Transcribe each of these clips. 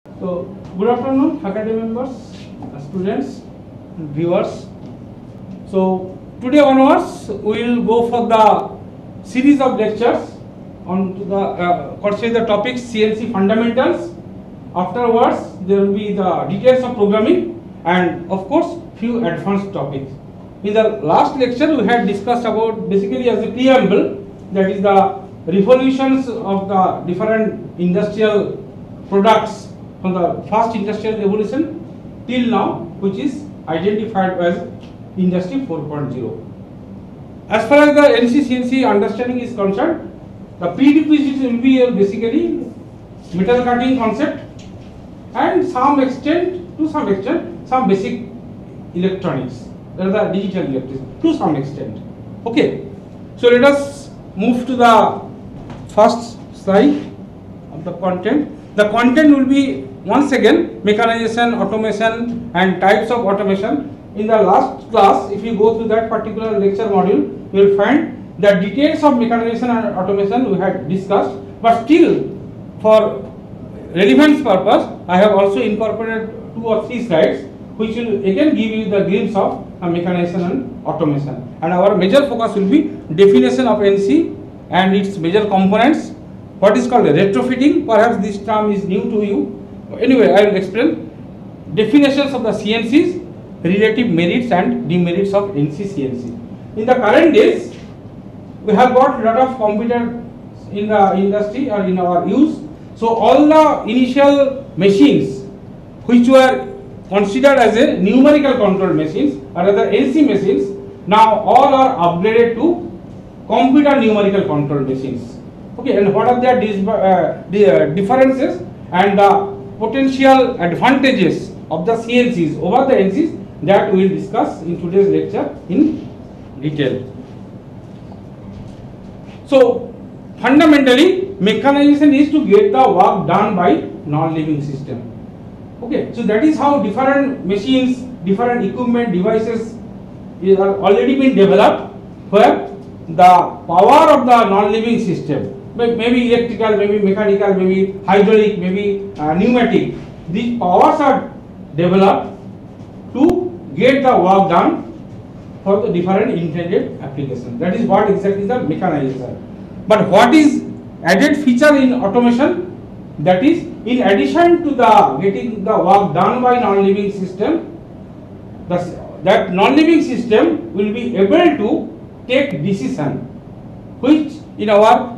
So, good afternoon, faculty members, students, viewers. So, today onwards, we will go for the series of lectures on to the topics CNC fundamentals. Afterwards, there will be the details of programming and, of course, few advanced topics. In the last lecture, we had discussed about basically as a preamble, that is the revolutions of the different industrial products from the first industrial revolution till now, which is identified as Industry 4.0. As far as the NC-CNC understanding is concerned, the prerequisites will be basically metal cutting concept and to some extent, some basic electronics, that is the digital electronics to some extent. Okay, so let us move to the first slide of the content. The content will be once again mechanization, automation and types of automation. In the last class, if you go through that particular lecture module, you will find the details of mechanization and automation we had discussed, but still for relevance purpose, I have also incorporated 2 or 3 slides which will again give you the glimpse of mechanization and automation. And our major focus will be definition of NC and its major components. What is called retrofitting, perhaps this term is new to you. Anyway, I will explain definitions of the CNCs, relative merits and demerits of NC-CNC. In the current days, we have got a lot of computers in the industry or in our use. So all the initial machines which were considered as a numerical control machines or rather NC machines, now all are upgraded to computer numerical control machines. Okay, and what are their differences and the potential advantages of the CNCs over the NCs, that we will discuss in today's lecture in detail. So fundamentally, mechanization is to get the work done by non-living system. Okay, so that is how different machines, different equipment, devices are already been developed, where the power of the non-living system, maybe electrical, maybe mechanical, maybe hydraulic, maybe pneumatic, these powers are developed to get the work done for the different intended applications. That is what exactly the mechanization. But what is added feature in automation? That is, in addition to the getting the work done by non-living system, that non-living system will be able to take decision, which in our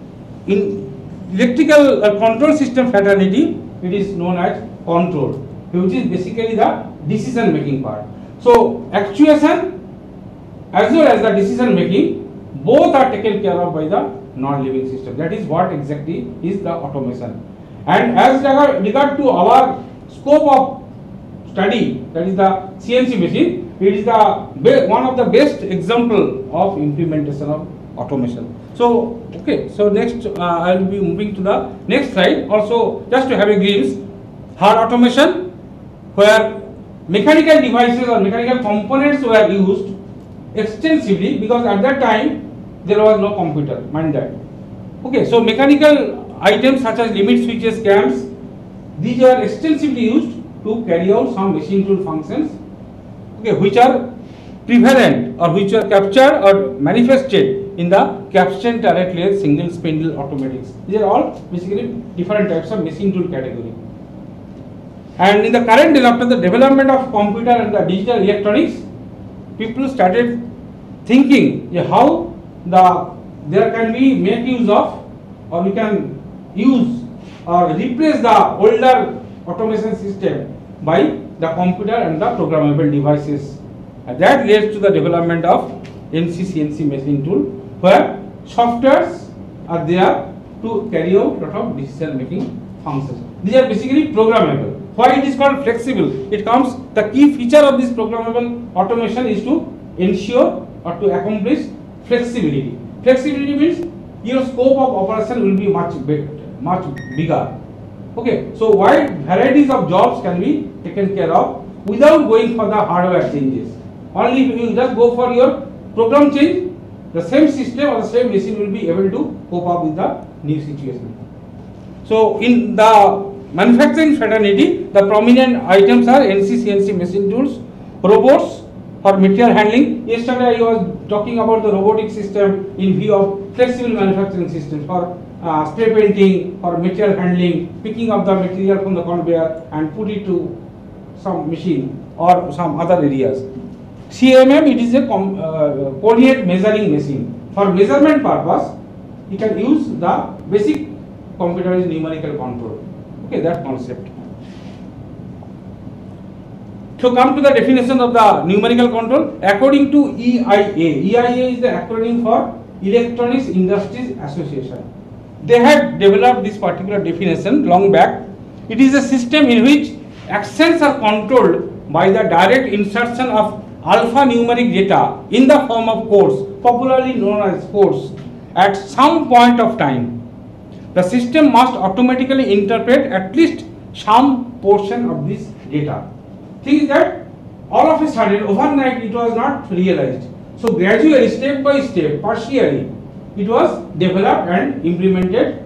electrical control system fraternity, it is known as control, which is basically the decision making part. So actuation as well as the decision making, both are taken care of by the non-living system. That is what exactly is the automation. And as regard to our scope of study, that is the CNC machine, it is the one of the best example of implementation of automation. So okay, so next I will be moving to the next slide. Also, just to have a glimpse, hard automation, where mechanical devices or mechanical components were used extensively, because at that time there was no computer, mind that. Okay, so mechanical items such as limit switches, cams, these are extensively used to carry out some machine tool functions, okay, which are prevalent or which are captured or manifested in the capstan turret lathe single spindle automatics. These are all basically different types of machine tool category. And in the current day, after the development of computer and the digital electronics, people started thinking how there can be make use of, or we can use or replace the older automation system by the computer and the programmable devices. And that leads to the development of NC-CNC machine tool, where softwares are there to carry out lot of decision making functions. These are basically programmable. Why it is called flexible? It comes, the key feature of this programmable automation is to ensure or to accomplish flexibility. Flexibility means your scope of operation will be much bigger. Okay, so wide varieties of jobs can be taken care of without going for the hardware changes. Only if you just go for your program change, the same system or the same machine will be able to cope up with the new situation. So in the manufacturing fraternity, the prominent items are NC, CNC machine tools, robots for material handling. Yesterday I was talking about the robotic system in view of flexible manufacturing systems for spray painting, for material handling, picking up the material from the conveyor and put it to some machine or some other areas. CMM, it is a coordinate measuring machine. For measurement purpose, you can use the basic computerized numerical control. Okay, that concept. So come to the definition of the numerical control. According to EIA is the acronym for Electronics Industries Association. They had developed this particular definition long back. It is a system in which actions are controlled by the direct insertion of alphanumeric data in the form of codes, popularly known as codes, at some point of time. The system must automatically interpret at least some portion of this data. Thing is that all of a sudden, overnight, it was not realized. So gradually, step by step, partially, it was developed and implemented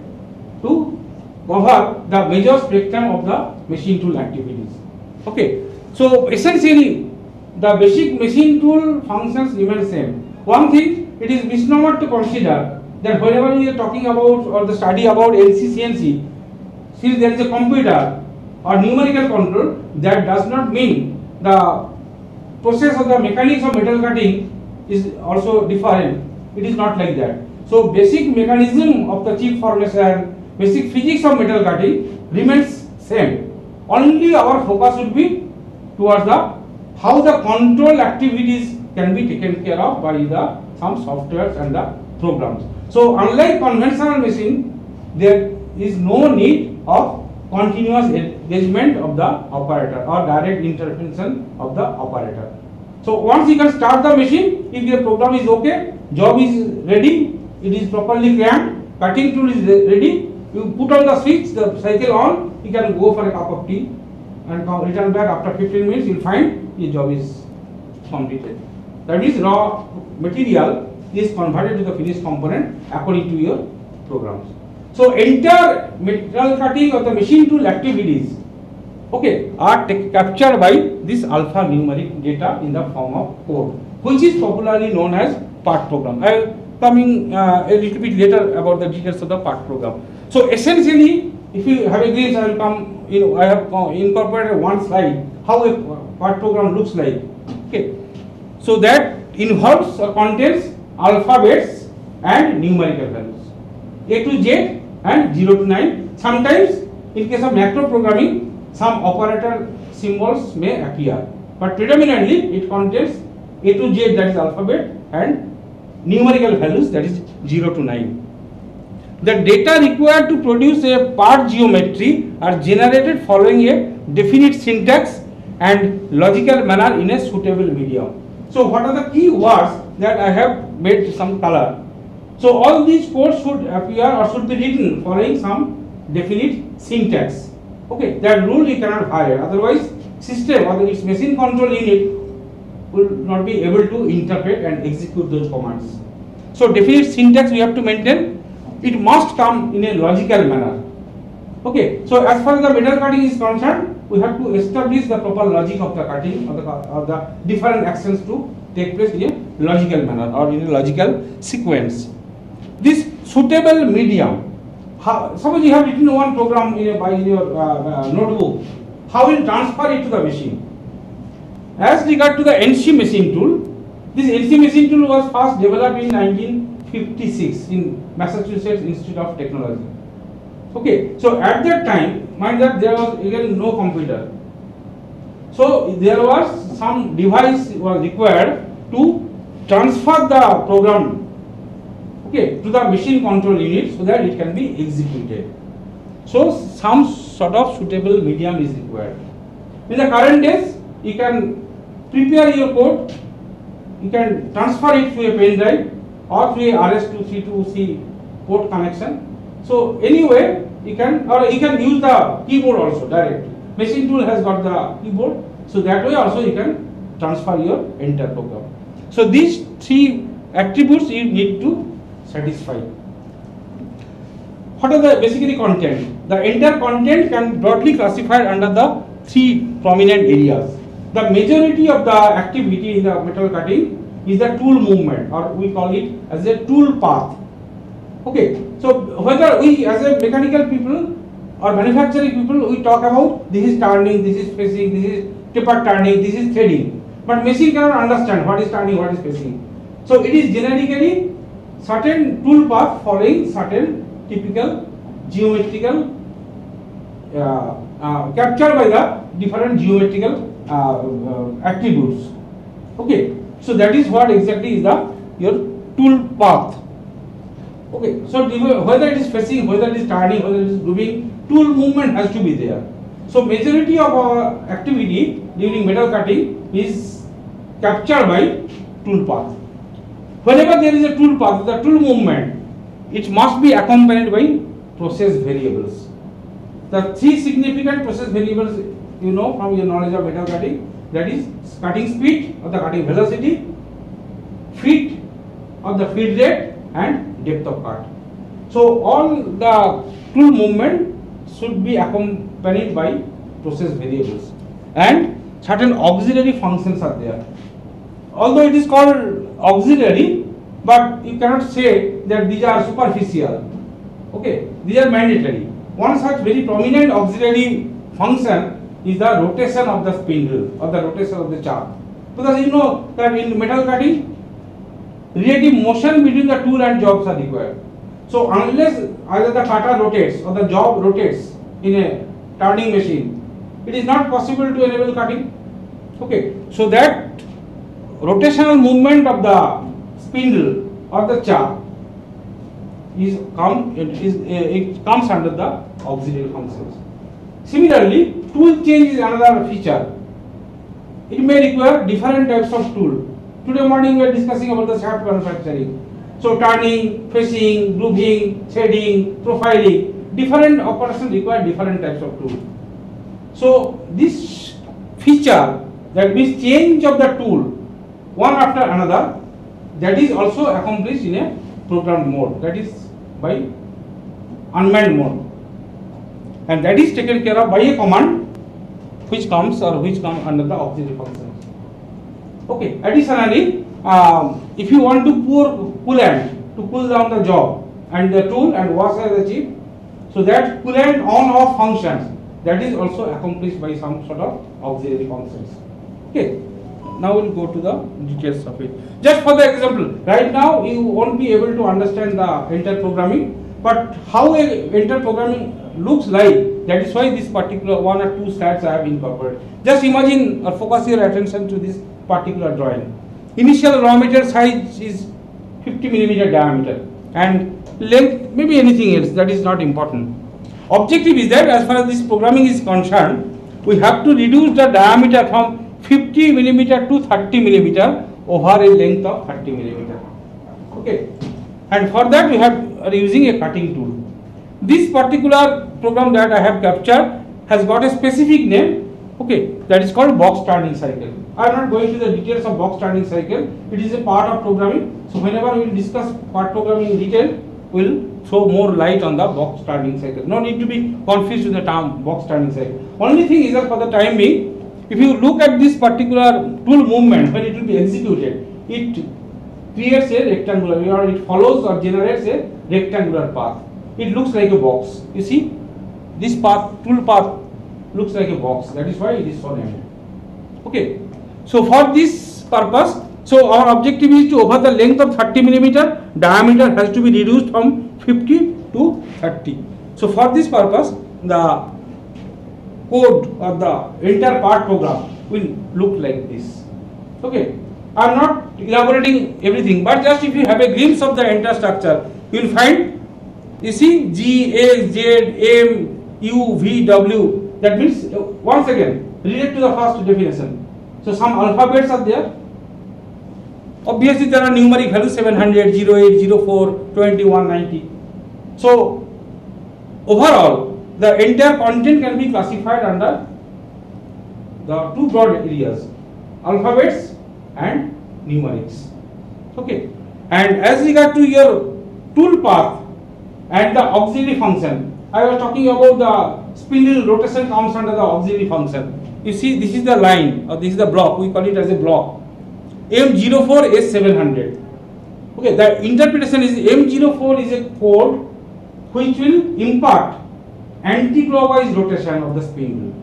to cover the major spectrum of the machine tool activities. Okay, so essentially, the basic machine tool functions remain same. One thing, it is misnomer to consider that whenever we are talking about or the study about NC, CNC, since there is a computer or numerical control, that does not mean the process of the mechanics of metal cutting is also different. It is not like that. So basic mechanism of the chip formation, basic physics of metal cutting remains same. Only our focus would be towards the how the control activities can be taken care of by the some softwares and the programs. So unlike conventional machine, there is no need of continuous engagement of the operator or direct intervention of the operator. So once you can start the machine, if the program is okay, job is ready, it is properly cranked, cutting tool is ready, you put on the switch, the cycle on, you can go for a cup of tea and return back after 15 minutes, you will find your job is completed. That is, raw material is converted to the finished component according to your programs. So entire metal cutting or the machine tool activities, okay, are captured by this alphanumeric data in the form of code, which is popularly known as part program. I will coming a little bit later about the details of the part program. So essentially, if you have a glimpse, I will come. I have incorporated one slide how a part program looks like. Okay, so that involves or contains alphabets and numerical values, A to Z and 0 to 9. Sometimes in case of macro programming, some operator symbols may appear, but predominantly it contains A to Z, that is alphabet, and numerical values, that is 0 to 9. The data required to produce a part geometry are generated following a definite syntax and logical manner in a suitable medium. So what are the key words that I have made some color? So all these codes should appear or should be written following some definite syntax. Okay, that rule you cannot violate, otherwise system or its machine control unit will not be able to interpret and execute those commands. So definite syntax we have to maintain. It must come in a logical manner. Okay, so as far as the metal cutting is concerned, we have to establish the proper logic of the cutting or the different actions to take place in a logical manner or in a logical sequence. This suitable medium, suppose you have written one program in your notebook, how will you transfer it to the machine? As regard to the NC machine tool, this NC machine tool was first developed in 1956 in Massachusetts Institute of Technology. Okay, so at that time, mind that there was again no computer. So there was some device was required to transfer the program, okay, to the machine control unit so that it can be executed. So some sort of suitable medium is required. In the current days, you can prepare your code, you can transfer it to a pen drive or to a RS232C port connection. So anyway, you can use the keyboard also directly. Machine tool has got the keyboard, so that way also you can transfer your entire program. So these three attributes you need to satisfy. what are the basically content? The entire content can broadly classified under the three prominent areas. The majority of the activity in the metal cutting is the tool movement, or we call it as a tool path. Okay, so whether we as a mechanical people or manufacturing people, we talk about this is turning, this is facing, this is taper turning, this is threading. But machine cannot understand what is turning, what is facing. So it is generically certain tool path following certain typical geometrical captured by the different geometrical attributes. Okay, so that is what exactly is the your tool path. Okay, so whether it is facing, whether it is turning, whether it is moving, tool movement has to be there. So majority of our activity during metal cutting is captured by tool path. Whenever there is a tool path, the tool movement, it must be accompanied by process variables. The three significant process variables you know from your knowledge of metal cutting, that is cutting speed or the cutting velocity, feet or the feed rate, and depth of cut. So all the tool movement should be accompanied by process variables, and certain auxiliary functions are there. Although it is called auxiliary, but you cannot say that these are superficial. Okay, these are mandatory. One such very prominent auxiliary function is the rotation of the spindle or the rotation of the shaft, because you know that in metal cutting relative motion between the tool and jobs are required. So unless either the cutter rotates or the job rotates in a turning machine, it is not possible to enable cutting. Okay, so that rotational movement of the spindle or the shaft it comes under the auxiliary functions. Similarly, tool change is another feature. It may require different types of tool. Today morning we are discussing about the shaft manufacturing. So turning, facing, grooving, threading, profiling, different operations require different types of tool. So this feature, that means change of the tool one after another, that is also accomplished in a programmed mode, that is by unmanned mode, and that is taken care of by a command which comes under the auxiliary functions. Okay, additionally, if you want to pour coolant to cool down the job and the tool and wash the chip, so that coolant on off functions, that is also accomplished by some sort of auxiliary functions. Okay, now we will go to the details of it. Just for the example, right now you won't be able to understand the entire programming, but how a entire programming looks like, that is why this particular one or two slides I have incorporated. Just imagine or focus your attention to this particular drawing. Initial raw material size is 50 millimeter diameter, and length maybe anything else, that is not important. Objective is that as far as this programming is concerned, we have to reduce the diameter from 50 millimeter to 30 millimeter over a length of 30 millimeter. Okay, and for that we are using a cutting tool. This particular program that I have captured has got a specific name. Okay, that is called box turning cycle. I am not going to the details of box turning cycle. It is a part of programming. So whenever we will discuss part programming in detail, we will throw more light on the box turning cycle. No need to be confused with the term box turning cycle. Only thing is that for the time being, if you look at this particular tool movement when it will be executed, it creates a rectangular, or it follows or generates a rectangular path. It looks like a box. You see, this path, tool path, looks like a box. That is why it is so named. Okay. So for this purpose, so our objective is to, over the length of 30 millimeter, diameter has to be reduced from 50 to 30. So for this purpose, the code or the entire part program will look like this. Okay, I am not elaborating everything, but just if you have a glimpse of the entire structure, you will find, you see, G, A, Z, M, U, V, W. That means, once again, relate to the first definition. So some alphabets are there. Obviously, there are numeric values 700, 08, 04, 21, 90. So overall, the entire content can be classified under the two broad areas, alphabets and numerics. Okay, and as regard to your tool path, and the auxiliary function. I was talking about the spindle rotation comes under the auxiliary function. You see, this is the line, or this is the block, we call it as a block. M04S700. Okay, the interpretation is M04 is a code which will impart anti-clockwise rotation of the spindle.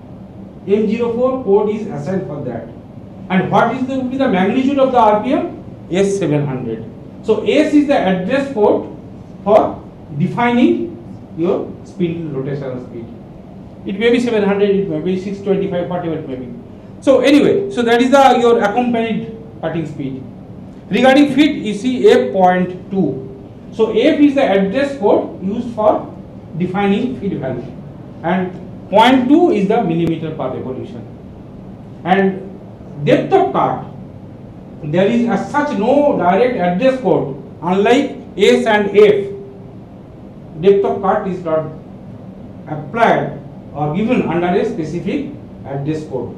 M04 code is assigned for that. And what is will be the magnitude of the RPM? S700. So S is the address code for defining your spindle rotational speed. It may be 700, it may be 625, whatever it may be. So anyway, so that is the your accompanied cutting speed. Regarding feet, you see F.2. So F is the address code used for defining feet value, and 0.2 is the millimeter per revolution. And depth of cut, there is as such no direct address code, unlike S and F. Depth of cut is not applied or given under a specific address code.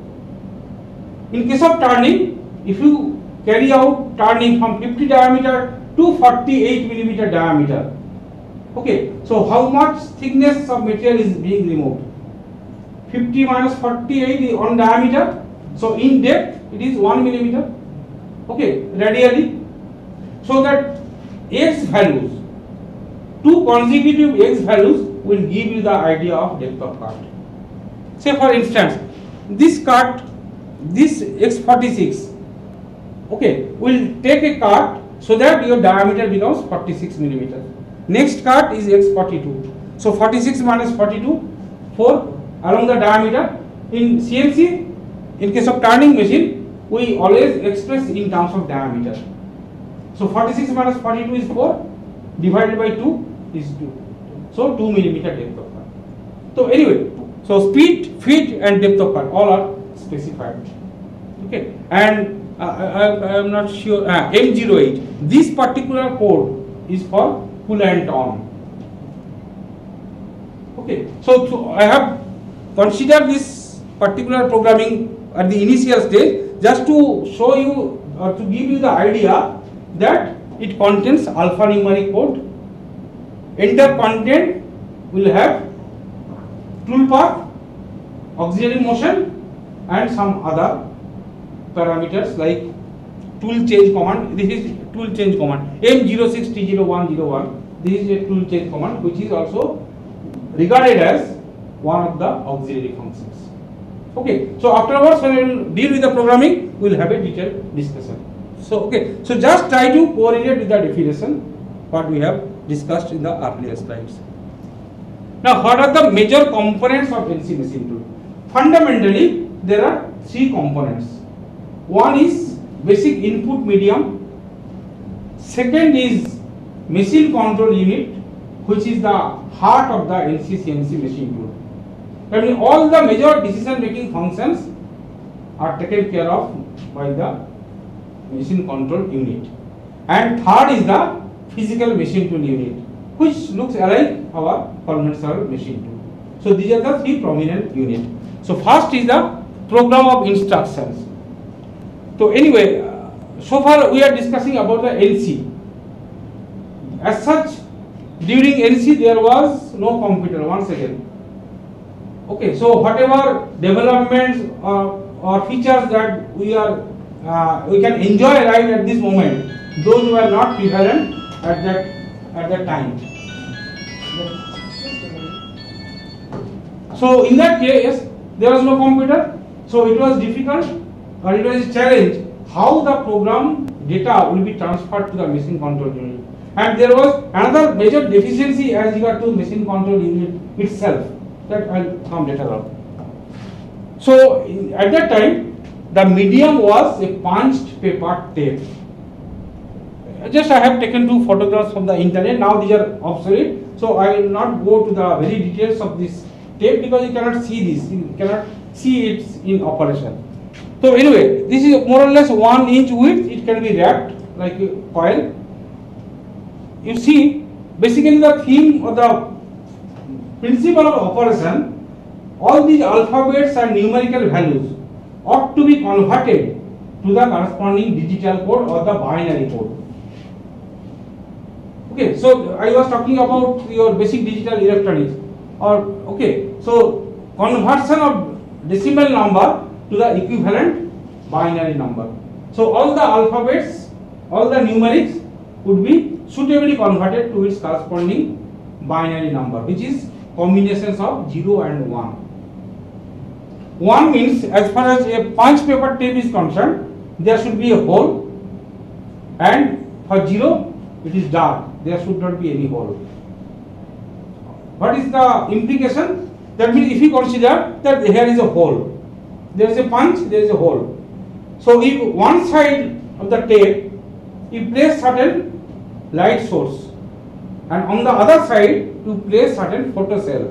In case of turning, if you carry out turning from 50 diameter to 48 millimeter diameter, okay, so how much thickness of material is being removed? 50 minus 48 is on diameter, so in depth it is 1 millimeter, okay, radially. So that X values, two consecutive X values will give you the idea of depth of cut. Say for instance, this cut, this X46, okay, will take a cut so that your diameter becomes 46 millimeter. Next cut is X42. So 46 minus 42, 4 along the diameter. In CNC, in case of turning machine, we always express in terms of diameter. So 46 minus 42 is 4, divided by 2 is 2. So 2 millimeter depth of cut. So anyway, so speed, feet and depth of cut all are specified. Okay, and I am not sure, M08, this particular code is for pull and on. Okay, so I have considered this particular programming at the initial stage just to show you or to give you the idea that it contains alphanumeric code. Enter content will have tool path, auxiliary motion and some other parameters like tool change command. This is tool change command M06T0101. This is a tool change command which is also regarded as one of the auxiliary functions. Okay, so afterwards when we will deal with the programming, we will have a detailed discussion. So okay, so just try to correlate with the definition what we have discussed in the earlier slides. Now, what are the major components of NC machine tool? Fundamentally, there are three components. One is basic input medium. Second is machine control unit, which is the heart of the NC CNC machine tool. I mean, all the major decision making functions are taken care of by the machine control unit. And third is the physical machine tool unit, which looks like our conventional machine tool. So these are the three prominent units. So first is the program of instructions. So anyway, so far we are discussing about the NC. As such, during NC there was no computer. One second. Okay, so whatever developments or features that we can enjoy right at this moment, those were not prevalent at that time. So in that case, there was no computer, so it was difficult, or it was a challenge how the program data will be transferred to the machine control unit. And there was another major deficiency as regard to machine control unit itself, that I will come later on. So at that time, the medium was a punched paper tape. Just I have taken two photographs from the internet. Now these are obsolete, so I will not go to the very details of this tape because you cannot see this. You cannot see it in operation. So anyway, this is more or less 1 inch width. It can be wrapped like a coil. You see, basically the theme or the principle of operation, all these alphabets and numerical values ought to be converted to the corresponding digital code or the binary code. Okay, so I was talking about your basic digital electronics, or okay, so conversion of decimal number to the equivalent binary number. So all the alphabets, all the numerics would be suitably converted to its corresponding binary number, which is combinations of 0 and 1. 1 means, as far as a punch paper tape is concerned, there should be a hole, and for 0 it is dark, there should not be any hole. What is the implication? That means if you consider that here is a hole, there is a punch, there is a hole. So if one side of the tape you place certain light source, and on the other side you place certain photocell.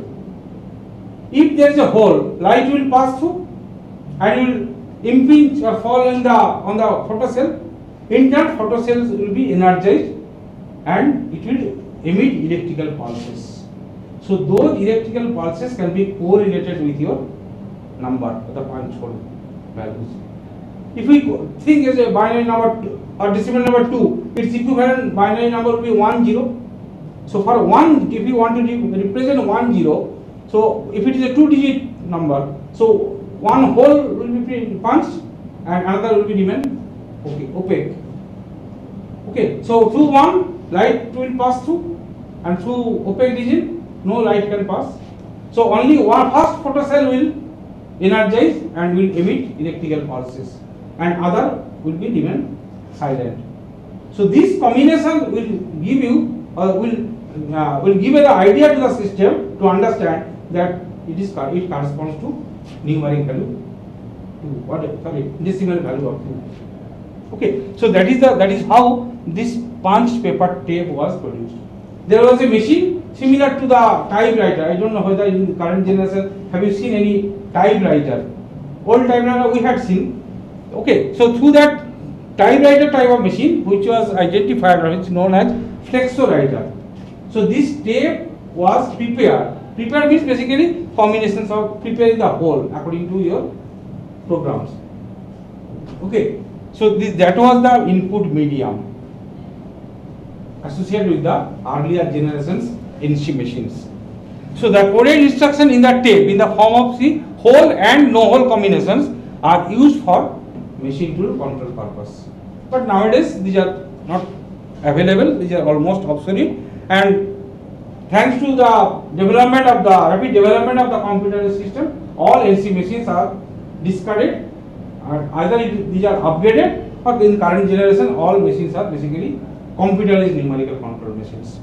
If there is a hole, light will pass through and will impinge or fall on the photocell. In turn, photocells will be energized and it will emit electrical pulses. So those electrical pulses can be correlated with your number, the punch hole values. If we think as a binary number or decimal number 2, its equivalent binary number will be 1 0. So for 1, if you want to represent 1 0, so if it is a 2-digit number, so one hole will be punched and another will be remain opaque. Okay, so through one light will pass through, and through opaque region no light can pass. So only one first photocell will energize and will emit electrical pulses, and other will be remain silent. So this combination will give you will give the idea to the system to understand that it corresponds to numeric value decimal value of 2. Okay, so that is how this punch paper tape was produced. There was a machine similar to the typewriter. I don't know whether in the current generation have you seen any typewriter. Old typewriter we had seen. Okay, so through that typewriter type of machine, which was identified or which is known as flexowriter. So this tape was prepared. Prepared means basically combinations of preparing the whole according to your programs. Okay, so that was the input medium associated with the earlier generations NC machines. So the coded instruction in the tape in the form of whole and no hole combinations are used for machine tool control purpose. But nowadays these are not available, these are almost obsolete, and thanks to the development of the rapid development of the computer system, all NC machines are discarded, and either these are upgraded, or in current generation all machines are basically computerized numerical control machines.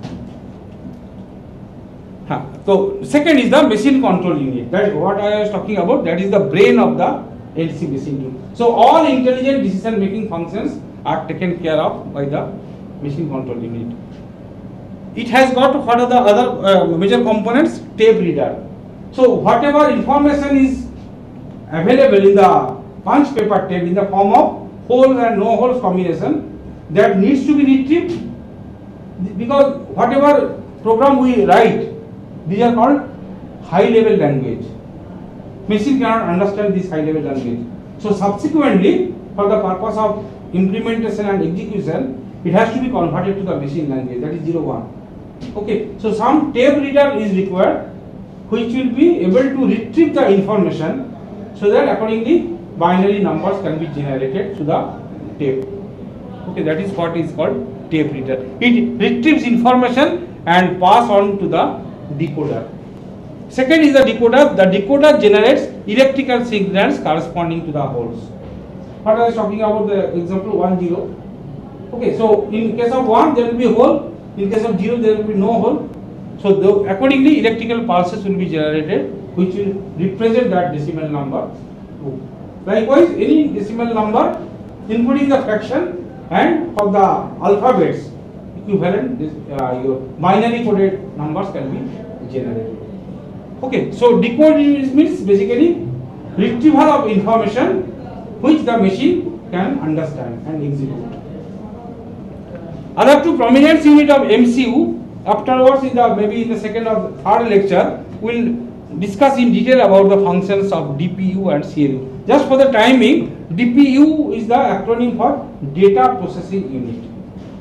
So second is the machine control unit. That is what I was talking about. That is the brain of the NC machine tool. So all intelligent decision making functions are taken care of by the machine control unit. It has got what are the other major components? Tape reader. So whatever information is available in the punch paper tape in the form of holes and no holes combination, that needs to be retrieved, because whatever program we write, these are called high level language. Machine cannot understand this high level language. So subsequently, for the purpose of implementation and execution, it has to be converted to the machine language, that is 01. Okay, so some tape reader is required which will be able to retrieve the information, so that accordingly binary numbers can be generated to the tape. Okay, that is what is called tape reader. It retrieves information and pass on to the decoder. Second is the decoder. The decoder generates electrical signals corresponding to the holes. What I was talking about the example 1 0. Okay, so in case of 1 there will be a hole. In case of 0 there will be no hole. So accordingly electrical pulses will be generated which will represent that decimal number 2. Likewise, any decimal number including the fraction and for the alphabets equivalent your binary coded numbers can be generated. Okay, so decoding means basically retrieval of information which the machine can understand and execute. Other two prominent unit of MCU, afterwards in the maybe in the second or third lecture we will discuss in detail about the functions of DPU and CLU. Just for the time being, DPU is the acronym for data processing unit.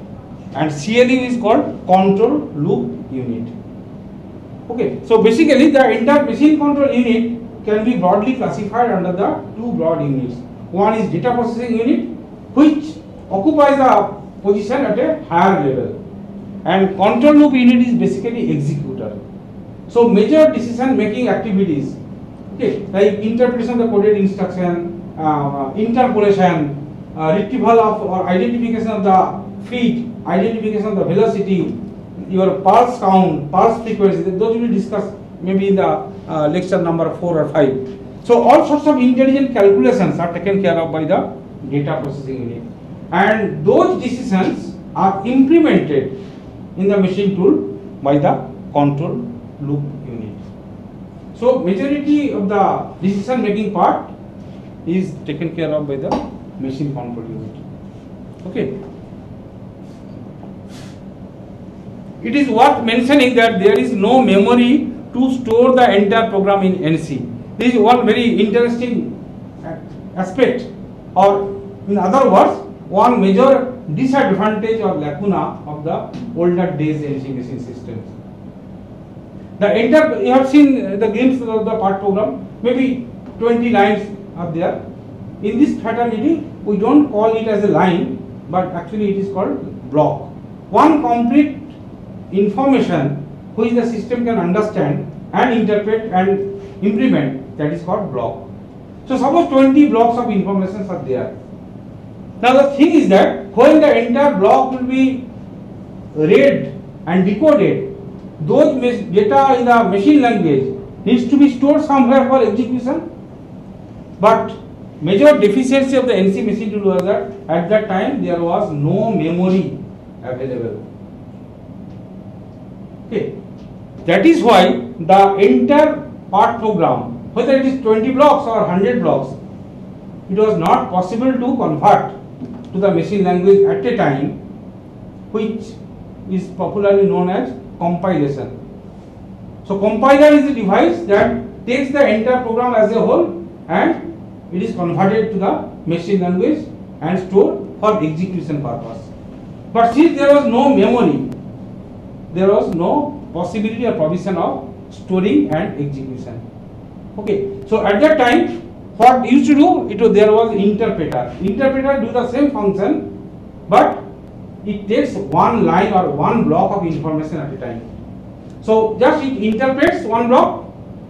and CLU is called control loop unit. Okay, so basically the entire machine control unit can be broadly classified under the two broad units. One is data processing unit, which occupies the position at a higher level, and control loop unit is basically executor. So major decision making activities, okay, like interpretation of the coded instruction, interpolation, retrieval of or identification of the feet, identification of the velocity, your pulse count, pulse frequency, those will be discussed maybe in the lecture number 4 or 5. So all sorts of intelligent calculations are taken care of by the data processing unit, and those decisions are implemented in the machine tool by the control loop unit. So majority of the decision making part is taken care of by the machine control unit. Okay. It is worth mentioning that there is no memory to store the entire program in NC. This is one very interesting aspect, or in other words, one major disadvantage or lacuna of the older days NC machine systems. The entire, you have seen the glimpse of the part program, maybe 20 lines are there. In this fraternity, we don't call it as a line, but actually it is called block. One complete information which the system can understand and interpret and implement, that is called block. So suppose 20 blocks of information are there. Now the thing is that when the entire block will be read and decoded, those data in the machine language needs to be stored somewhere for execution. But major deficiency of the NC machine tool was that at that time there was no memory available. Okay. That is why the entire part program, whether it is 20 blocks or 100 blocks, it was not possible to convert to the machine language at a time, which is popularly known as compilation. So compiler is a device that takes the entire program as a whole and it is converted to the machine language and stored for execution purpose. But since there was no memory, there was no possibility or provision of storing and execution. Okay, so at that time, what used to do, there was interpreter. Interpreter do the same function, but it takes one line or one block of information at a time. So just it interprets one block,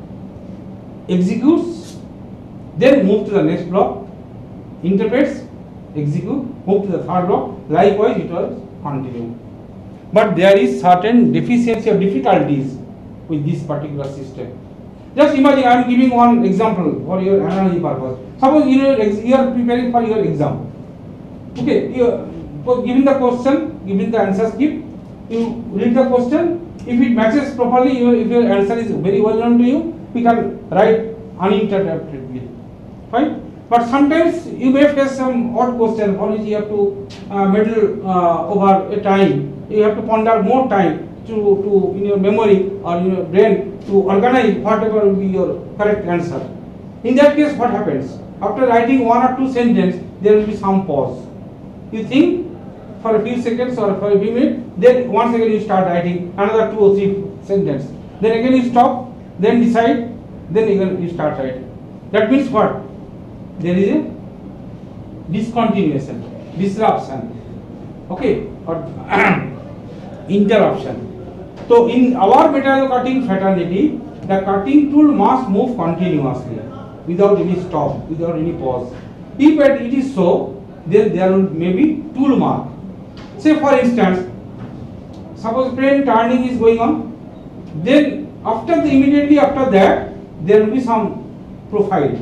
executes, then move to the next block, interprets, execute, move to the third block. Likewise, it was continue. But there is certain deficiency or difficulties with this particular system. Just imagine, I am giving one example for your analogy purpose. Suppose you are preparing for your exam. Okay, given the question, given the answer script, you read the question. If it matches properly, if your answer is very well known to you, we can write uninterruptedly. Fine. But sometimes you may face some odd question for which you have to meddle over a time. You have to ponder more time to in your memory or in your brain to organize whatever will be your correct answer. In that case, what happens? After writing one or two sentences, there will be some pause. You think for a few seconds or for a few minutes, then once again you start writing another 2 or 3 sentences. Then again you stop, then decide, then again you start writing. That means what? There is a discontinuation, disruption, okay, or interruption. So in our metal cutting fraternity, the cutting tool must move continuously without any stop, without any pause. If it is so, then there will maybe tool mark. Say for instance, suppose pen turning is going on, then immediately after that there will be some profile.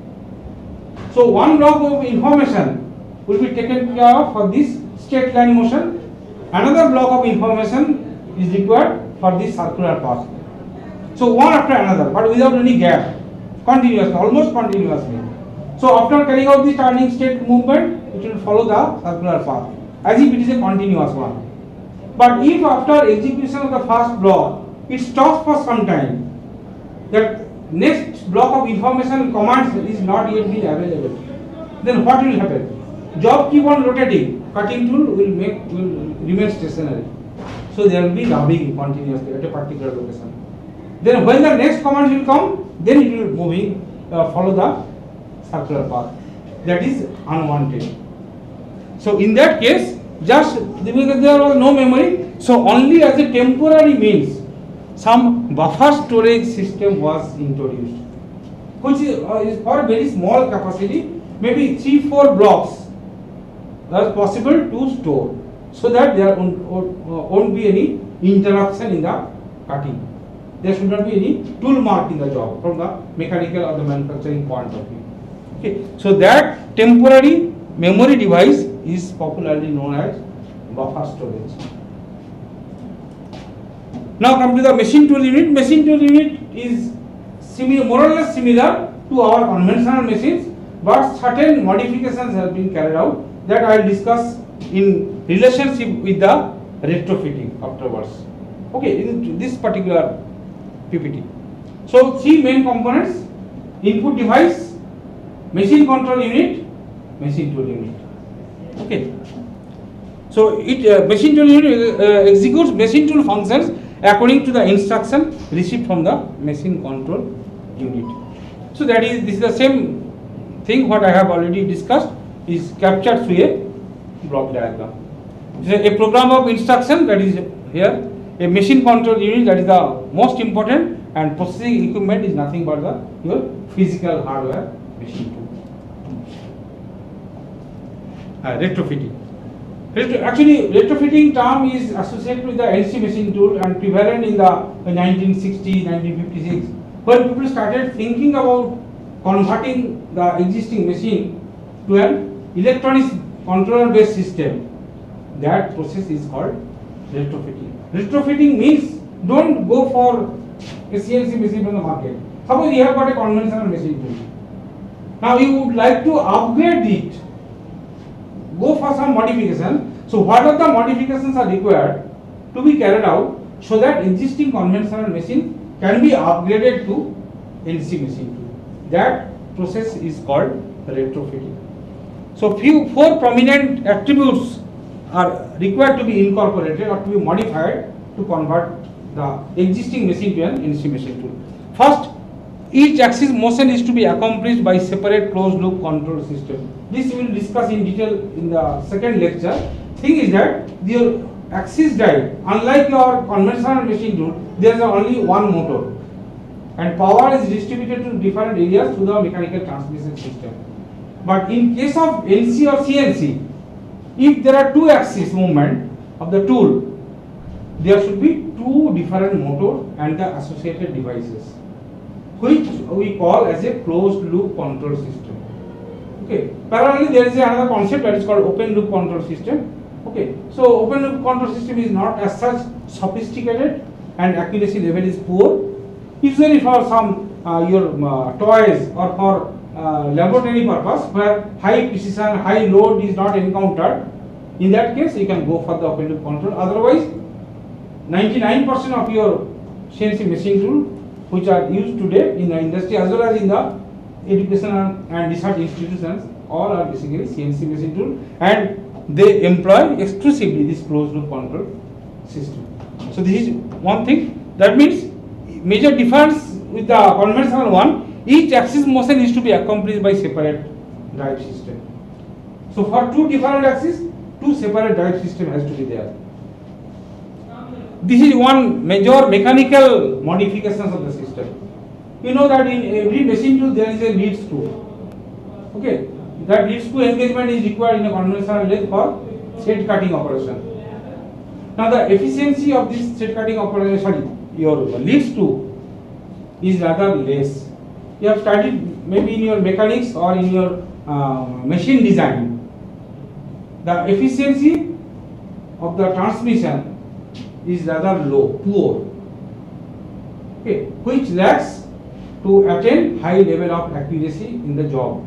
So one block of information will be taken care of for this straight line motion. Another block of information is required for this circular path. So one after another, but without any gap, continuously, almost continuously. So after carrying out this turning state movement, it will follow the circular path as if it is a continuous one. But if after execution of the first block, it stops for some time, that next block of information commands is not yet been available, then what will happen? Job keep on rotating cutting tool will remain stationary. So there will be rubbing continuously at a particular location. Then when the next command will come, then it will moving follow the circular path. That is unwanted. So in that case, just because there was no memory, so only as a temporary means, some buffer storage system was introduced, which is for a very small capacity, maybe 3-4 blocks are possible to store, so that there won't be any interruption in the cutting. There should not be any tool mark in the job from the mechanical or the manufacturing point of view. Okay, so that temporary memory device is popularly known as buffer storage. Now come to the machine tool unit. Machine tool unit is more or less similar to our conventional machines, but certain modifications have been carried out that I will discuss in relationship with the retrofitting afterwards. Okay, in this particular PPT. So 3 main components: input device, machine control unit, machine tool unit. Okay. So machine tool unit executes machine tool functions according to the instruction received from the machine control unit. So this is the same thing what I have already discussed, is captured through a block diagram. So a program of instruction, that is here. A machine control unit, that is the most important, and processing equipment is nothing but your physical hardware machine tool. Retrofitting. Actually, retrofitting term is associated with the NC machine tool and prevalent in the 1960, 1956, when people started thinking about converting the existing machine to an electronic controller based system. That process is called retrofitting. Retrofitting means don't go for a CNC machine from the market. Suppose you have got a conventional machine tool. Now you would like to upgrade it, go for some modification. So what are the modifications are required to be carried out so that existing conventional machine can be upgraded to NC machine tool. That process is called retrofitting. So 4 prominent attributes are required to be incorporated or to be modified to convert the existing machine to an NC machine tool. First, each axis motion is to be accomplished by separate closed loop control system. This we will discuss in detail in the second lecture. Thing is that your axis drive, unlike your conventional machine tool, there is only one motor, and power is distributed to different areas through the mechanical transmission system. But in case of NC or CNC, if there are 2 axis movement of the tool, there should be 2 different motors and the associated devices, which we call as a closed loop control system. Okay. Parallelly, there is another concept that is called open loop control system. Okay. So open loop control system is not as such sophisticated and accuracy level is poor. Usually for some your toys or for laboratory purpose where high precision, high load is not encountered, in that case you can go for the open loop control. Otherwise, 99% of your CNC machine tool which are used today in the industry as well as in the education and research institutions, all are basically CNC machine tool, and they employ exclusively this closed loop control system. So this is one thing. That means major difference with the conventional one, each axis motion is to be accomplished by separate drive system. So for 2 different axes, 2 separate drive system has to be there. This is one major mechanical modifications of the system. You know that in every machine tool there is a lead screw. Okay, that lead screw engagement is required in a conventional lathe for thread cutting operation. Now the efficiency of this thread cutting operation, your lead screw, is rather less. You have studied maybe in your mechanics or in your machine design. The efficiency of the transmission is rather low, poor, okay, which lacks to attain high level of accuracy in the job.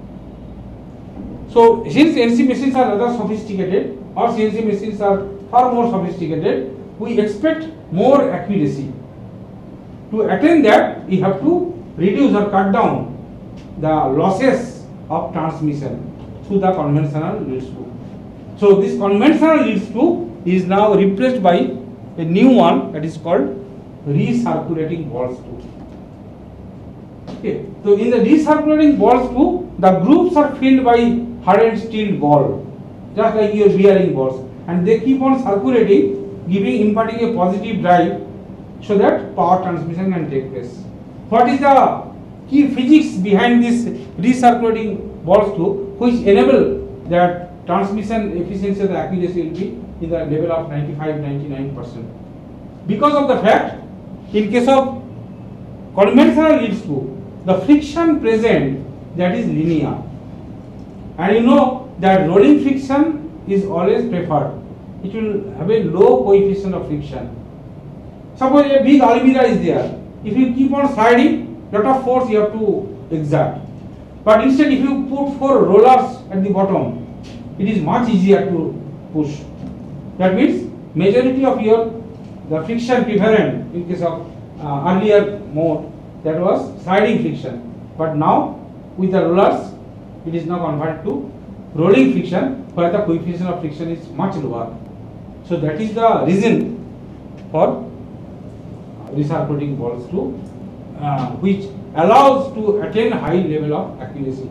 So since NC machines are rather sophisticated or CNC machines are far more sophisticated, we expect more accuracy. To attain that, we have to reduce or cut down the losses of transmission through the conventional lead screw. So this conventional lead screw is now replaced by a new one that is called recirculating ball screw. Okay. So in the recirculating ball screw, the grooves are filled by hardened steel ball, just like your bearing balls, and they keep on circulating, imparting a positive drive, so that power transmission can take place. What is the key physics behind this recirculating ball screw, which enable that transmission efficiency and accuracy will be in the level of 95-99%? Because of the fact, in case of conventional lead screw, the friction present, that is linear, and you know that rolling friction is always preferred. It will have a low coefficient of friction. Suppose a big almirah is there. If you keep on sliding, lot of force you have to exert. But instead, if you put 4 rollers at the bottom, it is much easier to push. That means majority of the friction prevalent in case of earlier mode, that was sliding friction. But now with the rollers, it is now converted to rolling friction, where the coefficient of friction is much lower. So that is the reason for recirculating ball screw, which allows to attain high level of accuracy.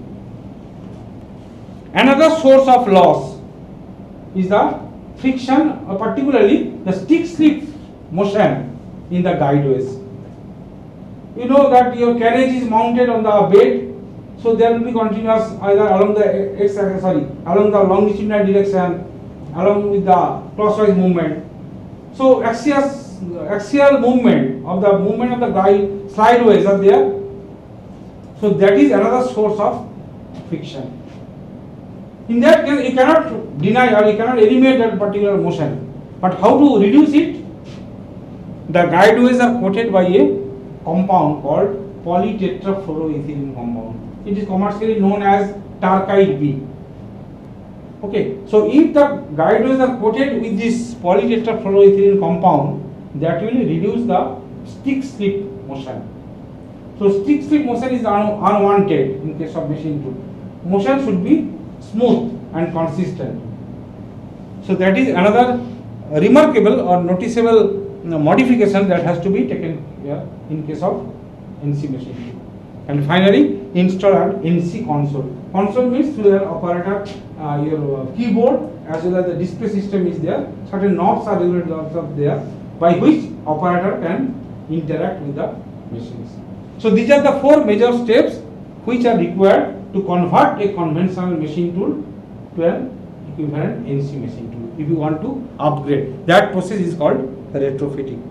Another source of loss is the friction, particularly the stick slip motion in the guideways. You know that your carriage is mounted on the bed, so there will be continuous either along the along the longitudinal direction, along with the crosswise movement. So axial movement of the guide sideways are there. So that is another source of friction. In that case, you cannot deny or you cannot eliminate that particular motion. But how to reduce it? The guideways are coated by a compound called polytetrafluoroethylene compound. It is commercially known as Tarkite B. Okay, so if the guideways are coated with this polytetrafluoroethylene compound, that will reduce the stick slip motion. So stick slip motion is unwanted in case of machine tool. Motion should be smooth and consistent. So that is another remarkable or noticeable modification that has to be taken here in case of NC machine tool. And finally, install an NC console. Console means through the operator, your keyboard as well as the display system is there. Certain knobs are regulated also there, by which operator can interact with the machines. So these are the 4 major steps which are required to convert a conventional machine tool to an equivalent NC machine tool. If you want to upgrade, that process is called retrofitting.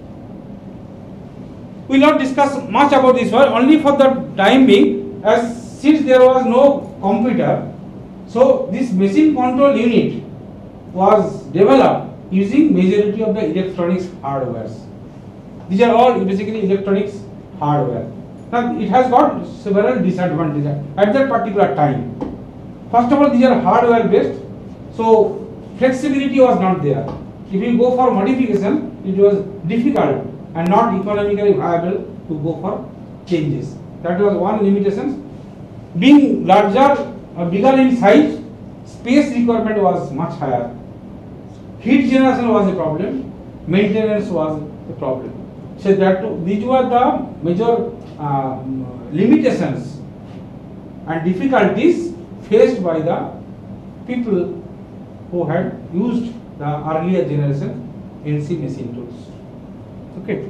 We will not discuss much about this one, only for the time being, as since there was no computer, so this machine control unit was developed using majority of the electronics hardwares. These are all basically electronics hardware. Now it has got several disadvantages at that particular time. First of all, these are hardware based, so flexibility was not there. If you go for modification, it was difficult and not economically viable to go for changes. That was one limitation. Being larger or bigger in size, space requirement was much higher. Heat generation was a problem, maintenance was a problem. So that these were the major limitations and difficulties faced by the people who had used the earlier generation NC machine tools. Okay.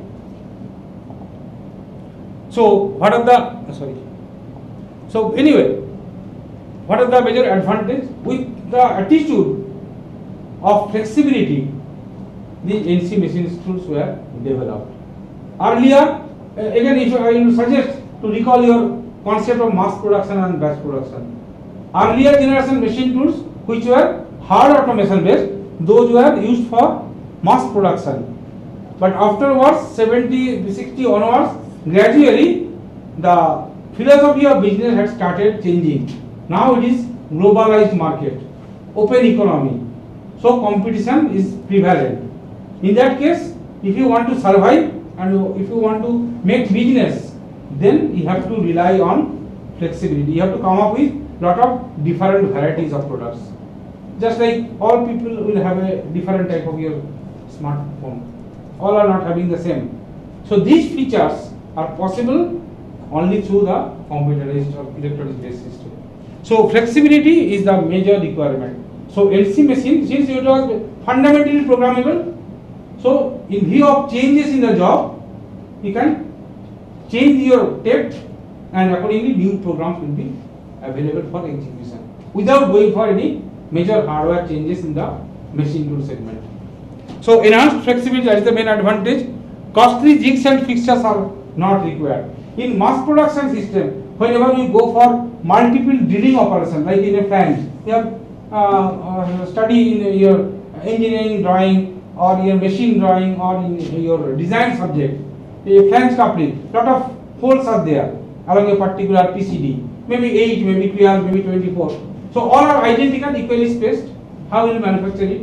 So what are the So anyway, what are the major advantages? With the attitude of flexibility, the NC machine tools were developed. Earlier, again, if I will suggest to recall your concept of mass production and batch production. Earlier generation machine tools which were hard automation based, those were used for mass production. But afterwards, 70, 60 onwards, gradually the philosophy of business had started changing. Now it is globalized market, open economy. So competition is prevalent. In that case, if you want to survive and if you want to make business, then you have to rely on flexibility. You have to come up with lot of different varieties of products. just like all people will have a different type of your smartphone. All are not having the same. So these features are possible only through the computerized or electronic based system. So flexibility is the major requirement. So LC machine, since it was fundamentally programmable, so in view of changes in the job, you can change your tape and accordingly new programs will be available for execution without going for any major hardware changes in the machine tool segment. So enhanced flexibility, that is the main advantage. Costly jigs and fixtures are not required. In mass production system, whenever you go for multiple drilling operation, like in a plant, you have study in your engineering drawing or your machine drawing or in your design subject, a flange coupling, lot of holes are there along a particular PCD, maybe 8, maybe 12, maybe 24. So all are identical, equally spaced. How will you manufacture it?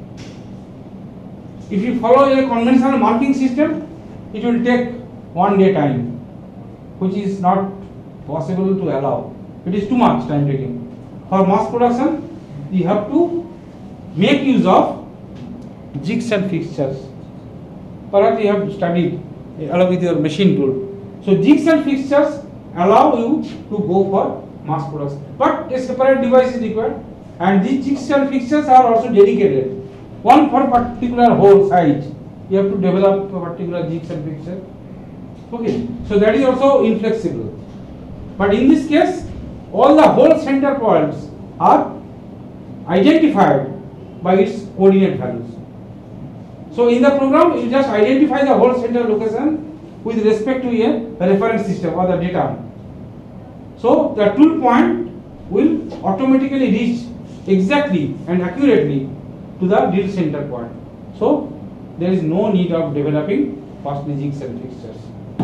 If you follow a conventional marking system, it will take 1 day time, which is not possible to allow. It is too much time taking. For mass production, you have to make use of jigs and fixtures. Perhaps you have studied along with your machine tool. So jigs and fixtures allow you to go for mass production. But a separate device is required, and these jigs and fixtures are also dedicated. One for particular hole size, you have to develop a particular jigs and fixture. Okay, so that is also inflexible. But in this case, all the hole center points are identified by its coordinate values. So in the program, you just identify the hole center location with respect to a reference system or the data. So the tool point will automatically reach exactly and accurately to the drill center point. So there is no need of developing costly jigs and fixtures.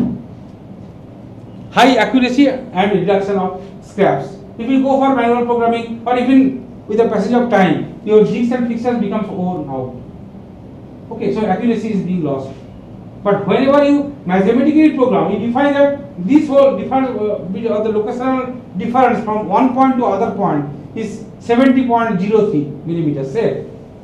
High accuracy and reduction of scraps. If you go for manual programming or even with the passage of time, your jigs and fixtures becomes worn out. Okay, so accuracy is being lost. But whenever you mathematically program, you define that this whole difference, the locational difference from one point to other point is 70.03 millimeters. Say,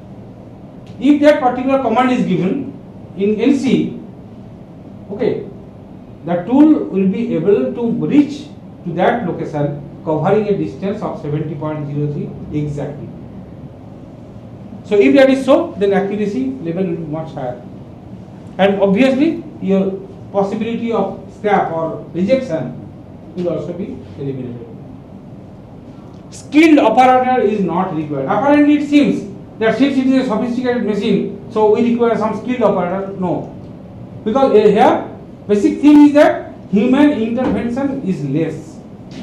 if that particular command is given in LC, okay, the tool will be able to reach to that location covering a distance of 70.03 exactly. So if that is so, then accuracy level will be much higher. And obviously, your possibility of scrap or rejection will also be eliminated. Skilled operator is not required. Apparently, it seems that since it is a sophisticated machine, so we require some skilled operator. No, because here basic thing is that human intervention is less.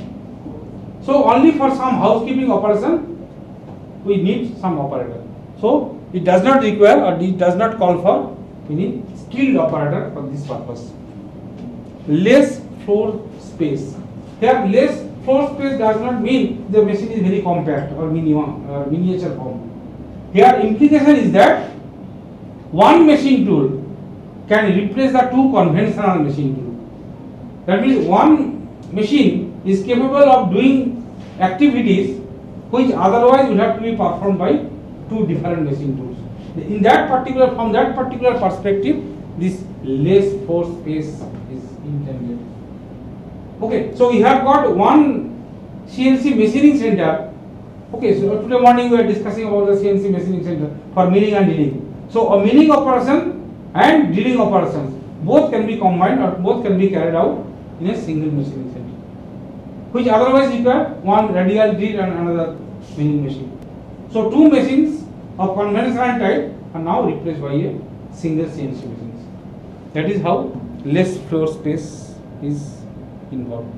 So only for some housekeeping operation, we need some operator. So it does not require or it does not call for any skilled operator for this purpose. Less floor space. Here less floor space does not mean the machine is very compact or miniature form. Here implication is that one machine tool can replace the two conventional machine tools. That means one machine is capable of doing activities which otherwise would have to be performed by two different machine tools. In that particular, from that particular perspective, this less floor space is intended. Okay, so we have got one CNC machining center. Okay, so today morning we are discussing about the CNC machining center for milling and drilling. So a milling operation and drilling operations both can be combined or both can be carried out in a single machining center, which otherwise require one radial drill and another milling machine. So two machines of conventional type are now replaced by a single CNC machines. That is how less floor space is involved.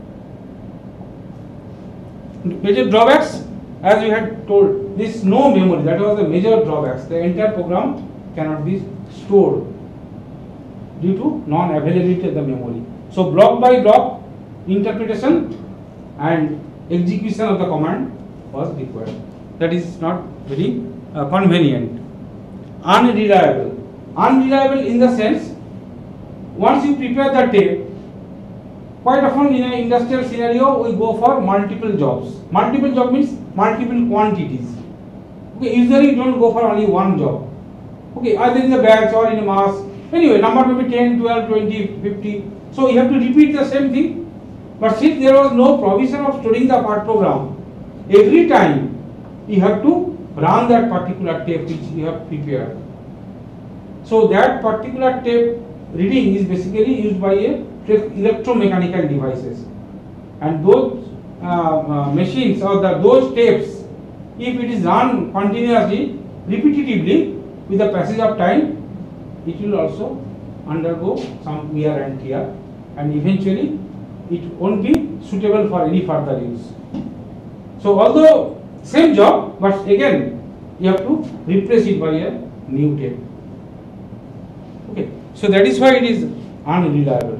Major drawbacks, as we had told, this no memory, that was the major drawbacks. The entire program cannot be stored due to non-availability of the memory. So block by block interpretation and execution of the command was required. That is not very convenient. Unreliable. Unreliable in the sense, once you prepare the tape, quite often in an industrial scenario we go for multiple jobs. Multiple job means multiple quantities. Okay, usually you don't go for only one job. Okay, either in a batch or in a mass. Anyway, number may be 10, 12, 20, 50. So you have to repeat the same thing. But since there was no provision of storing the part program, every time you have to run that particular tape which you have prepared. So that particular tape reading is basically used by a electromechanical devices, and those machines or those tapes, if it is run continuously, repetitively, with the passage of time, it will also undergo some wear and tear, and eventually it won't be suitable for any further use. So although same job, but again you have to replace it by a new tape. Okay, so that is why it is unreliable.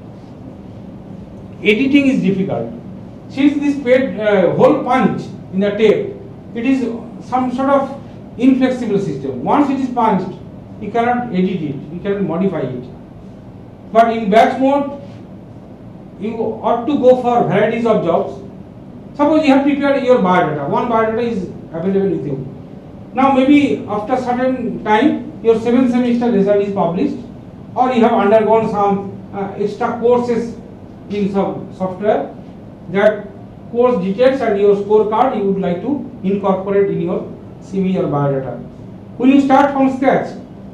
Editing is difficult. Since this hole punch in the tape, it is some sort of inflexible system. Once it is punched, you cannot edit it, you cannot modify it. But in batch mode, you ought to go for varieties of jobs. Suppose you have prepared your biodata, one biodata is available with you. Now maybe after certain time, your 7th semester result is published, or you have undergone some extra courses in some software. That course details and your scorecard you would like to incorporate in your CV or biodata. Will you start from scratch?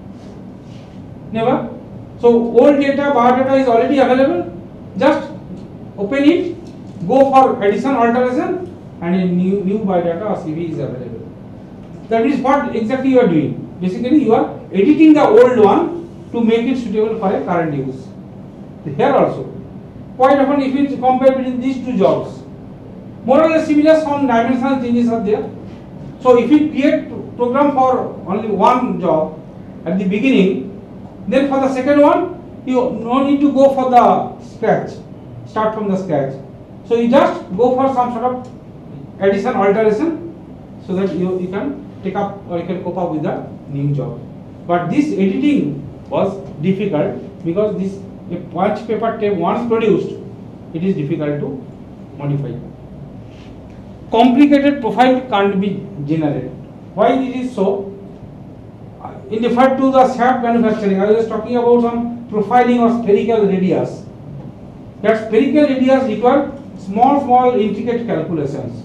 Never. So old data, biodata is already available. Just open it, go for addition, alteration, and a new biodata or CV is available. That is what exactly you are doing. Basically, you are editing the old one to make it suitable for a current use. Here also, quite often if you compare between these two jobs, more or less similar, some dimensional changes are there. So if you create program for only one job at the beginning, then for the second one, you no need to go for the scratch, start from the scratch. So you just go for some sort of addition, alteration, so that you can take up or you can cope up with the new job. But this editing was difficult because this a punch paper tape once produced, it is difficult to modify. Complicated profile can't be generated. Why it is so? In referred to the shaft manufacturing, I was talking about some profiling of spherical radius. That spherical radius require small intricate calculations.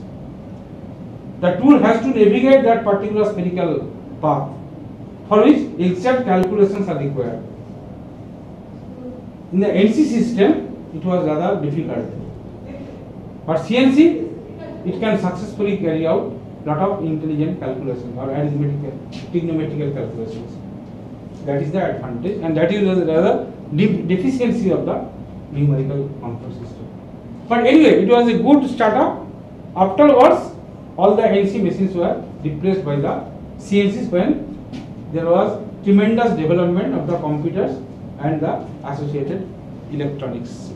The tool has to navigate that particular spherical path, for which exact calculations are required. In the NC system, it was rather difficult. But CNC, it can successfully carry out lot of intelligent calculations or arithmetical, trigonometrical calculations. That is the advantage, and that is rather deficiency of the numerical control system. But anyway, it was a good startup. Afterwards, all the NC machines were replaced by the CNCs when there was tremendous development of the computers and the associated electronics.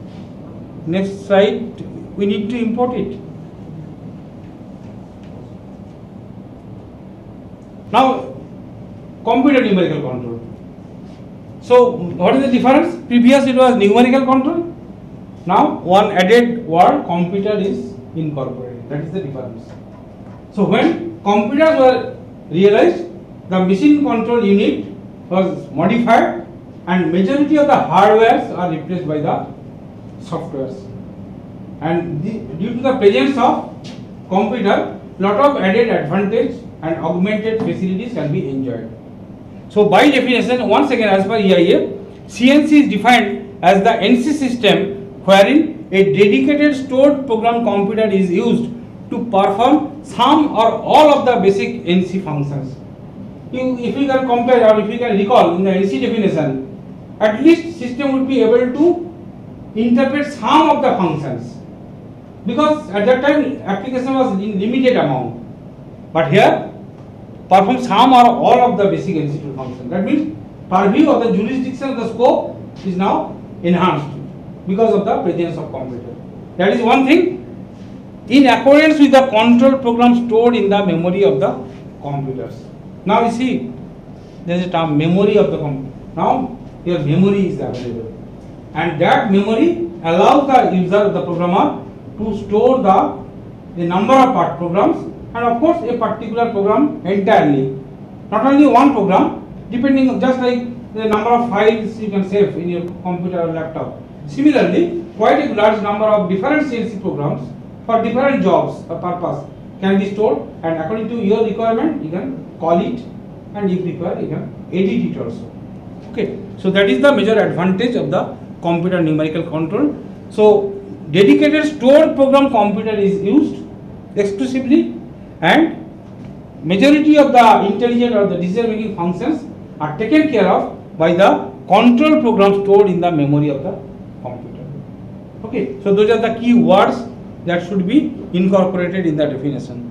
Next slide, we need to import it. Now, computer numerical control. So, what is the difference? Previous it was numerical control. Now, one added word, computer is incorporated. That is the difference. So, when computers were realized, the machine control unit was modified and majority of the hardwares are replaced by the softwares. And due to the presence of computer, lot of added advantage and augmented facilities can be enjoyed. So by definition, once again as per EIA, CNC is defined as the NC system wherein a dedicated stored program computer is used to perform some or all of the basic NC functions. If you can compare or if you can recall in the NC definition, at least system would be able to interpret some of the functions, because at that time application was in limited amount. But here, perform some or all of the basic NC functions. That means purview of the jurisdiction of the scope is now enhanced because of the presence of computer. That is one thing. In accordance with the control program stored in the memory of the computers. Now you see, there is a term memory of the computer. Now your memory is available, and that memory allows the user, the programmer, to store the number of part programs and of course a particular program entirely. Not only one program, depending on just like the number of files you can save in your computer or laptop. Similarly, quite a large number of different CNC programs for different jobs or purpose can be stored, and according to your requirement you can call it, and if required you can edit it also. Okay, so that is the major advantage of the computer numerical control. So dedicated stored program computer is used exclusively, and majority of the intelligent or the decision making functions are taken care of by the control program stored in the memory of the computer. Okay, so those are the key words that should be incorporated in the definition.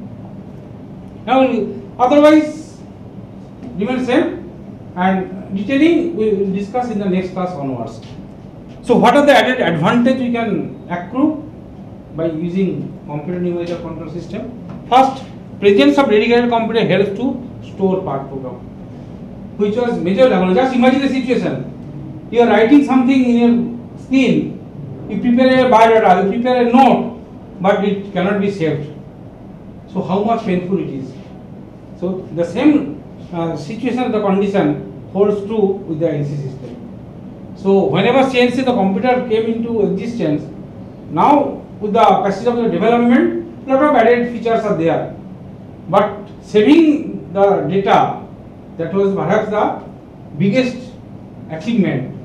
Now otherwise remain same, and detailing we will discuss in the next class onwards. So what are the added advantage we can accrue by using computer numerical control system? First, presence of dedicated computer helps to store part program, which was major level. Just imagine the situation: you are writing something in your screen, you prepare a biodata, you prepare a note, but it cannot be saved. So how much painful it is. So the same situation, the condition holds true with the NC system. So whenever CNC, the computer came into existence, now with the passage of the development, lot of added features are there. But saving the data, that was perhaps the biggest achievement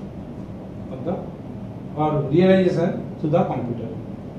of the or realization to the computer.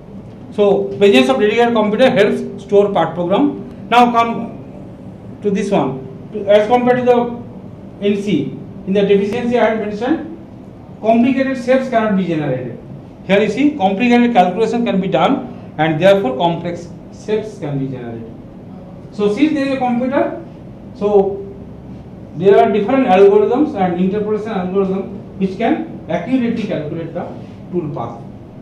So presence of dedicated computer helps store part program. Now come to this one. As compared to the NC, in the deficiency I had mentioned, complicated shapes cannot be generated. Here you see complicated calculation can be done, and therefore complex shapes can be generated. So since there is a computer, so there are different algorithms and interpolation algorithms which can accurately calculate the tool path.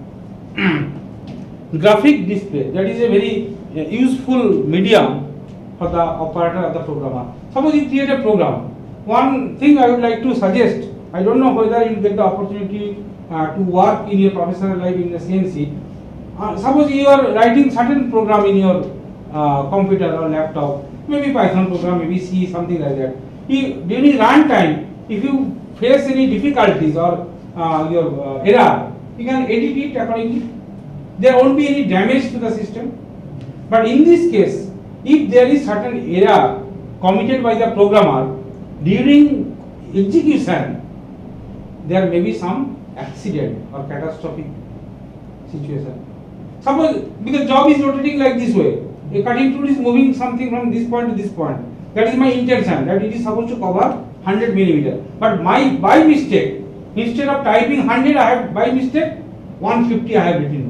Graphic display, that is a very useful medium for the operator of the programmer. Suppose you create a program. One thing I would like to suggest, I don't know whether you will get the opportunity to work in your professional life in the CNC. Suppose you are writing certain program in your computer or laptop, maybe Python program, maybe C, something like that. During run time, if you face any difficulties or your error, you can edit it accordingly. There won't be any damage to the system. But in this case, if there is certain error committed by the programmer during execution, there may be some accident or catastrophic situation. Suppose because job is rotating like this way, a cutting tool is moving something from this point to this point. That is my intention, that it is supposed to cover 100 millimeter. But by mistake, instead of typing 100, I have by mistake 150 I have written.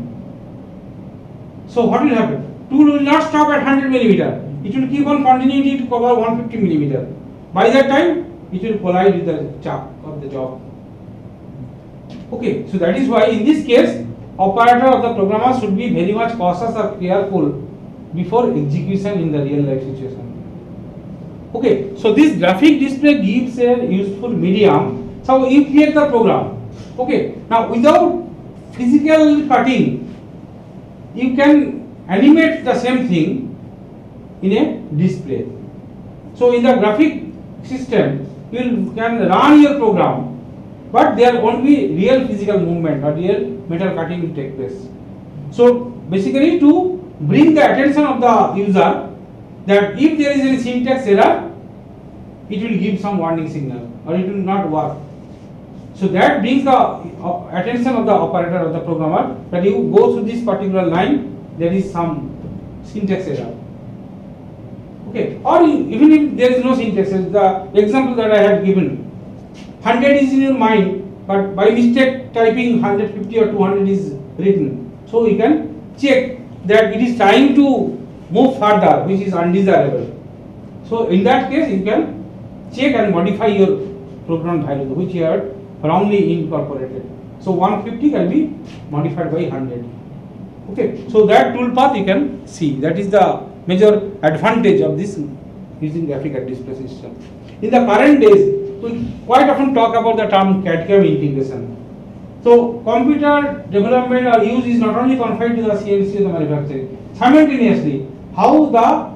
So what will happen? Tool will not stop at 100 millimeter. It will keep on continuing to cover 150 millimeter. By that time, it will collide with the chuck of the job. Okay, so that is why in this case, operator of the programmer should be very much cautious or careful before execution in the real life situation. Okay, so this graphic display gives a useful medium. So you create the program. Okay, now without physical cutting, you can animate the same thing in a display. So in the graphic system, you can run your program, but there won't be real physical movement or real metal cutting will take place. So basically to bring the attention of the user that if there is any syntax error, it will give some warning signal or it will not work. So that brings the attention of the operator of the programmer that you go through this particular line, there is some syntax error. Okay, or even if there is no syntax error, the example that I have given, 100 is in your mind, but by mistake typing 150 or 200 is written. So you can check that it is trying to move further, which is undesirable. So in that case, you can check and modify your program value, which you have wrongly incorporated. So 150 can be modified by 100. Okay, so that toolpath you can see. That is the major advantage of this using graphic and display system. In the current days, we quite often talk about the term CAD/CAM integration. So computer development or use is not only confined to the CNC or the manufacturing. Simultaneously, how the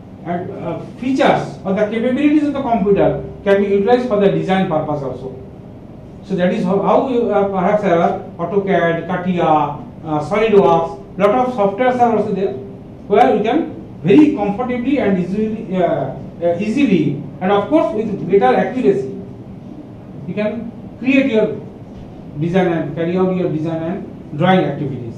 features or the capabilities of the computer can be utilized for the design purpose also. So that is how you perhaps have AutoCAD, CATIA, SolidWorks. Lot of softwares are also there where you can very comfortably and easily and of course with greater accuracy you can create your design and carry out your design and drawing activities.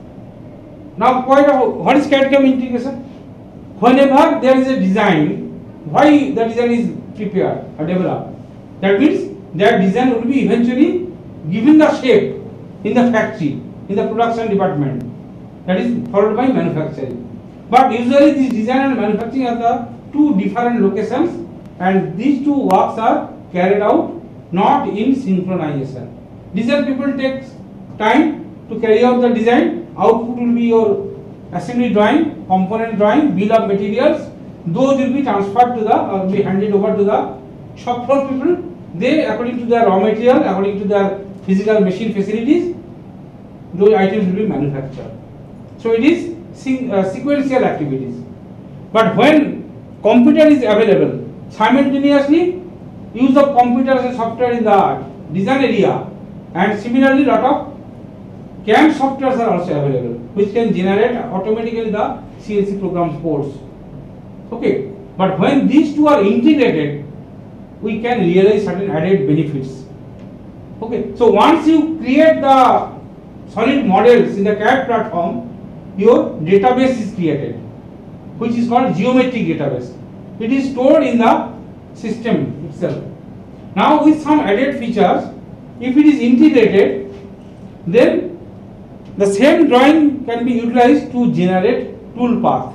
Now, what is CAD/CAM integration? Whenever there is a design, why the design is prepared or developed? That means that design will be eventually given the shape in the factory, in the production department. That is followed by manufacturing. But usually this design and manufacturing are the two different locations, and these two works are carried out not in synchronization. Design people take time to carry out the design. Output will be your assembly drawing, component drawing, bill of materials. Those will be transferred to the or be handed over to the shop floor people. They, according to their raw material, according to their physical machine facilities, those items will be manufactured. So it is sequential activities. But when computer is available, simultaneously use of computers and software in the design area, and similarly lot of CAM softwares are also available which can generate automatically the CNC program codes. Okay, but when these two are integrated, we can realize certain added benefits. Okay, so once you create the solid models in the CAD platform, your database is created, which is called geometric database. It is stored in the system itself. Now with some added features, if it is integrated, then the same drawing can be utilized to generate tool path.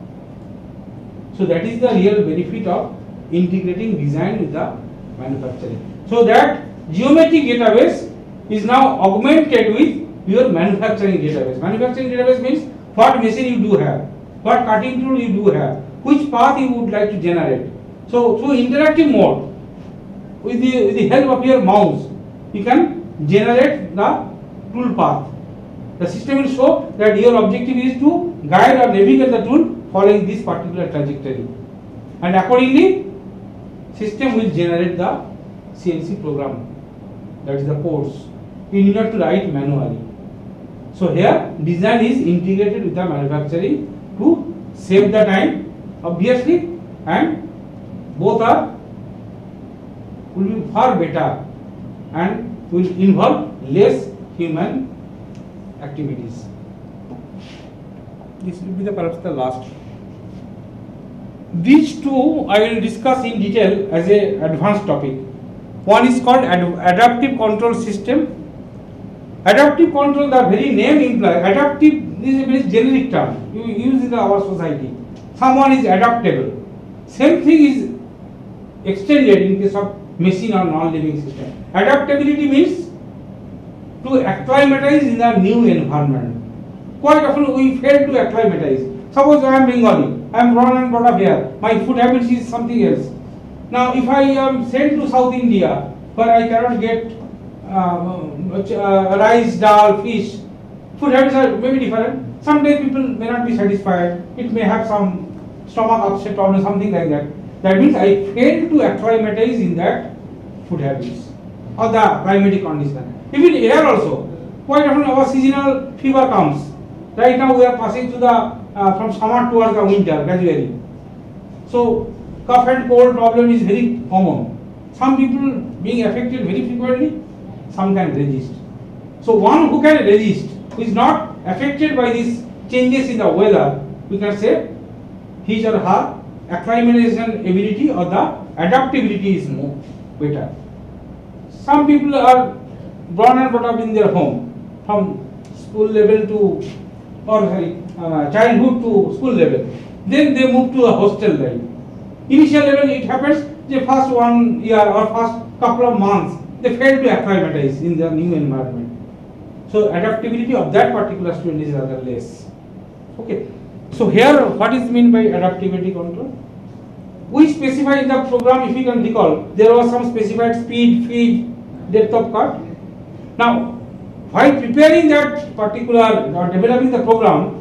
So that is the real benefit of integrating design with the manufacturing. So that geometric database is now augmented with your manufacturing database. Manufacturing database means what machine you do have, what cutting tool you do have, which path you would like to generate. So through interactive mode, with the help of your mouse, you can generate the tool path. The system will show that your objective is to guide or navigate the tool following this particular trajectory, and accordingly system will generate the CNC program, that is the codes. You need not to write manually. So here design is integrated with the manufacturing to save the time obviously, and both will be far better and will involve less human activities. This will be perhaps the last. These two I will discuss in detail as a advanced topic. One is called adaptive control system. Adaptive control, the very name implies, adaptive is a very generic term you use in our society. Someone is adaptable. Same thing is extended in case of machine or non-living system. Adaptability means to acclimatize in a new environment. Quite often we fail to acclimatize. Suppose I am Bengali, I am born and brought up here, my food habits is something else. Now if I am sent to South India where I cannot get rice, dal, fish, food habits are maybe different. Some days people may not be satisfied, it may have some stomach upset or something like that. That means I fail to acclimatize in that food habits or the climatic condition. Even air also, quite often our seasonal fever comes. Right now we are passing to the from summer towards the winter gradually. So cough and cold problem is very common. Some people being affected very frequently, some can resist. So one who can resist, who is not affected by these changes in the weather, we can say his or her acclimatization ability or the adaptability is more better. Some people are born and brought up in their home from school level to childhood to school level. Then they move to a hostel life. Initial level it happens the first 1 year or first couple of months they fail to acclimatize in the new environment. So adaptability of that particular student is rather less. Okay. So here what is meant by adaptability control? We specify in the program, if you can recall, there was some specified speed, feed, depth of cut. Now while preparing that particular or developing the program,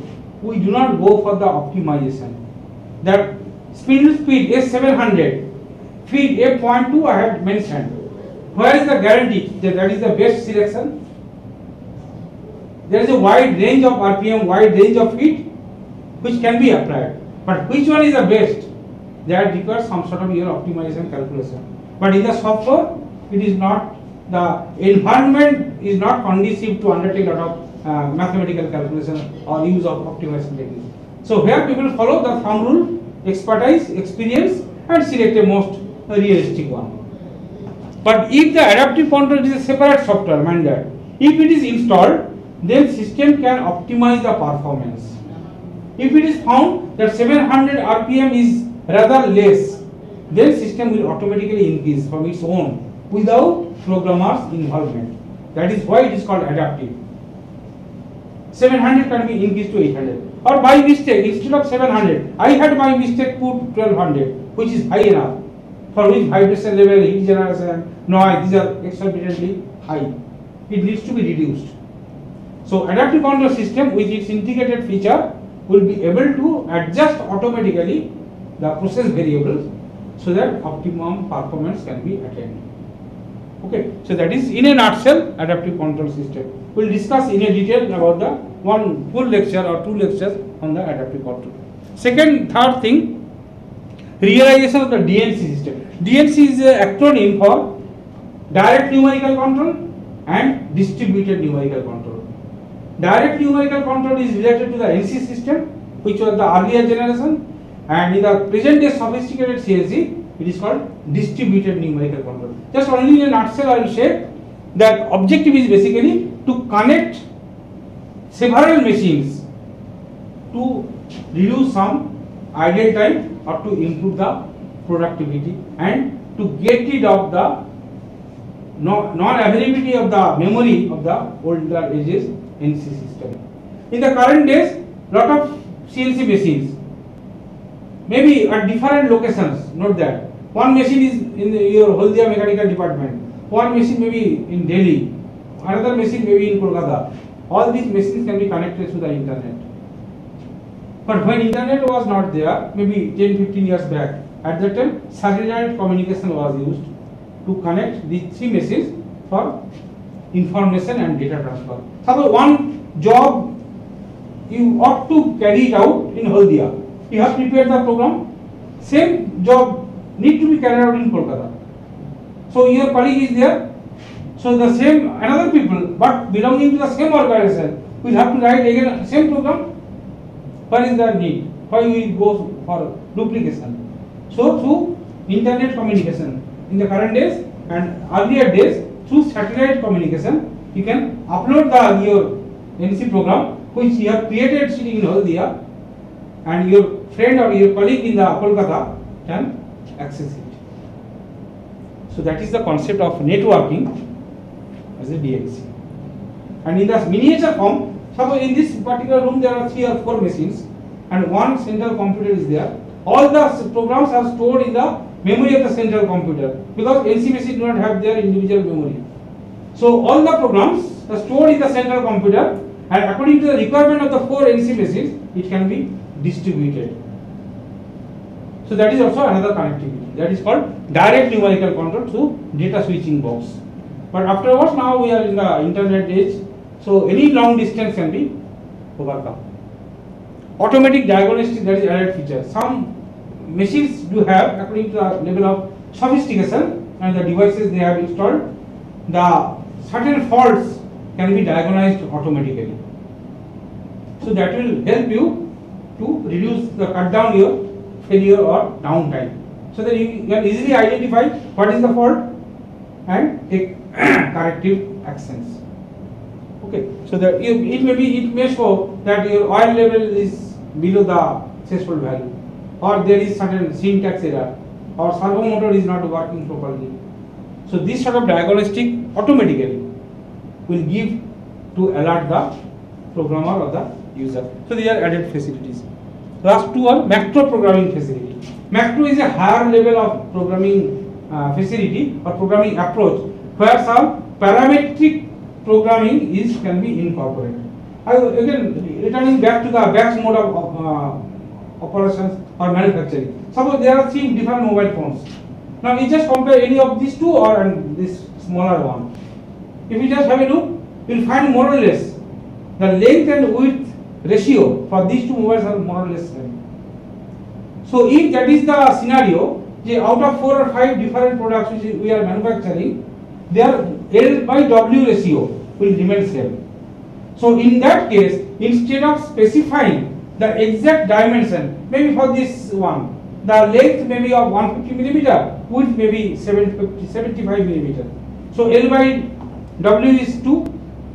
we do not go for the optimization. That spindle speed S700, feed F.2 I have mentioned. Where is the guarantee that that is the best selection? There is a wide range of RPM, wide range of feed which can be applied. But which one is the best? That requires some sort of your optimization calculation. But in the software, it is not, the environment is not conducive to undertake a lot of mathematical calculation or use of optimization techniques. So here people follow the thumb rule, expertise, experience, and select a most realistic one. But if the adaptive control is a separate software, mind that, if it is installed, then system can optimize the performance. If it is found that 700 RPM is rather less, then system will automatically increase from its own without programmer's involvement. That is why it is called adaptive. 700 can be increased to 800. Or by mistake, instead of 700, I had by mistake put 1200, which is high enough, for which vibration level, heat generation, noise, these are exorbitantly high. It needs to be reduced. So adaptive control system with its integrated feature will be able to adjust automatically the process variables so that optimum performance can be attained. Okay, so that is in a nutshell adaptive control system. We will discuss in a detail about the one full lecture or two lectures on the adaptive control. Third thing, realization of the DNC system. DNC is an acronym for direct numerical control and distributed numerical control. Direct numerical control is related to the NC system, which was the earlier generation, and in the present day sophisticated CNC, it is called distributed numerical control. Just only in a nutshell I will say that objective is basically to connect several machines to reduce some idle time or to improve the productivity and to get rid of the non-availability of the memory of the older ages NC system. In the current days, lot of CNC machines, maybe at different locations, note that. One machine is in your Haldia mechanical department, one machine may be in Delhi, another machine may be in Kolkata. All these machines can be connected to the internet. But when internet was not there, maybe 10-15 years back, at that time satellite communication was used to connect these three machines for information and data transfer. Suppose one job you ought to carry it out in Haldia. You have prepared the program. Same job need to be carried out in Kolkata. So your colleague is there. So the same another people, but belonging to the same organization, will have to write again same program. What is the need? Why we go for duplication? So through internet communication in the current days and earlier days, through satellite communication, you can upload your NC program which you have created sitting in Haldia, and your friend or your colleague in the Kolkata can access it. So that is the concept of networking as a DNC. And in the miniature form, suppose in this particular room there are 3 or 4 machines and one central computer is there. All the programs are stored in the memory of the central computer because NC machines do not have their individual memory. So all the programs are stored in the central computer, and according to the requirement of the 4 NC machines, it can be distributed. So that is also another connectivity. That is called direct numerical control through data switching box. But afterwards, now we are in the internet age, so any long distance can be overcome. Automatic diagnostic, that is added feature. Some machines do have, according to the level of sophistication and the devices they have installed, the certain faults can be diagnosed automatically. So that will help you to reduce the cut down your failure or downtime, so that you can easily identify what is the fault and take corrective actions. Okay, so that it may show that your oil level is below the threshold value, or there is certain syntax error, or servo motor is not working properly. So this sort of diagnostic automatically will give to alert the programmer or the user. So these are added facilities. Last two are macro programming facility. Macro is a higher level of programming facility or programming approach where some parametric programming can be incorporated. Again, returning back to the batch mode of operations or manufacturing. Suppose there are 3 different mobile phones. Now we just compare any of these 2 or this smaller one. If we just have a look, we will find more or less the length and width ratio for these 2 mobiles are more or less same. So if that is the scenario, out of 4 or 5 different products which we are manufacturing, their L by W ratio will remain same. So in that case, instead of specifying the exact dimension, maybe for this one, the length may be of 150 millimeter, width may be 75 millimeter. So L by W is 2.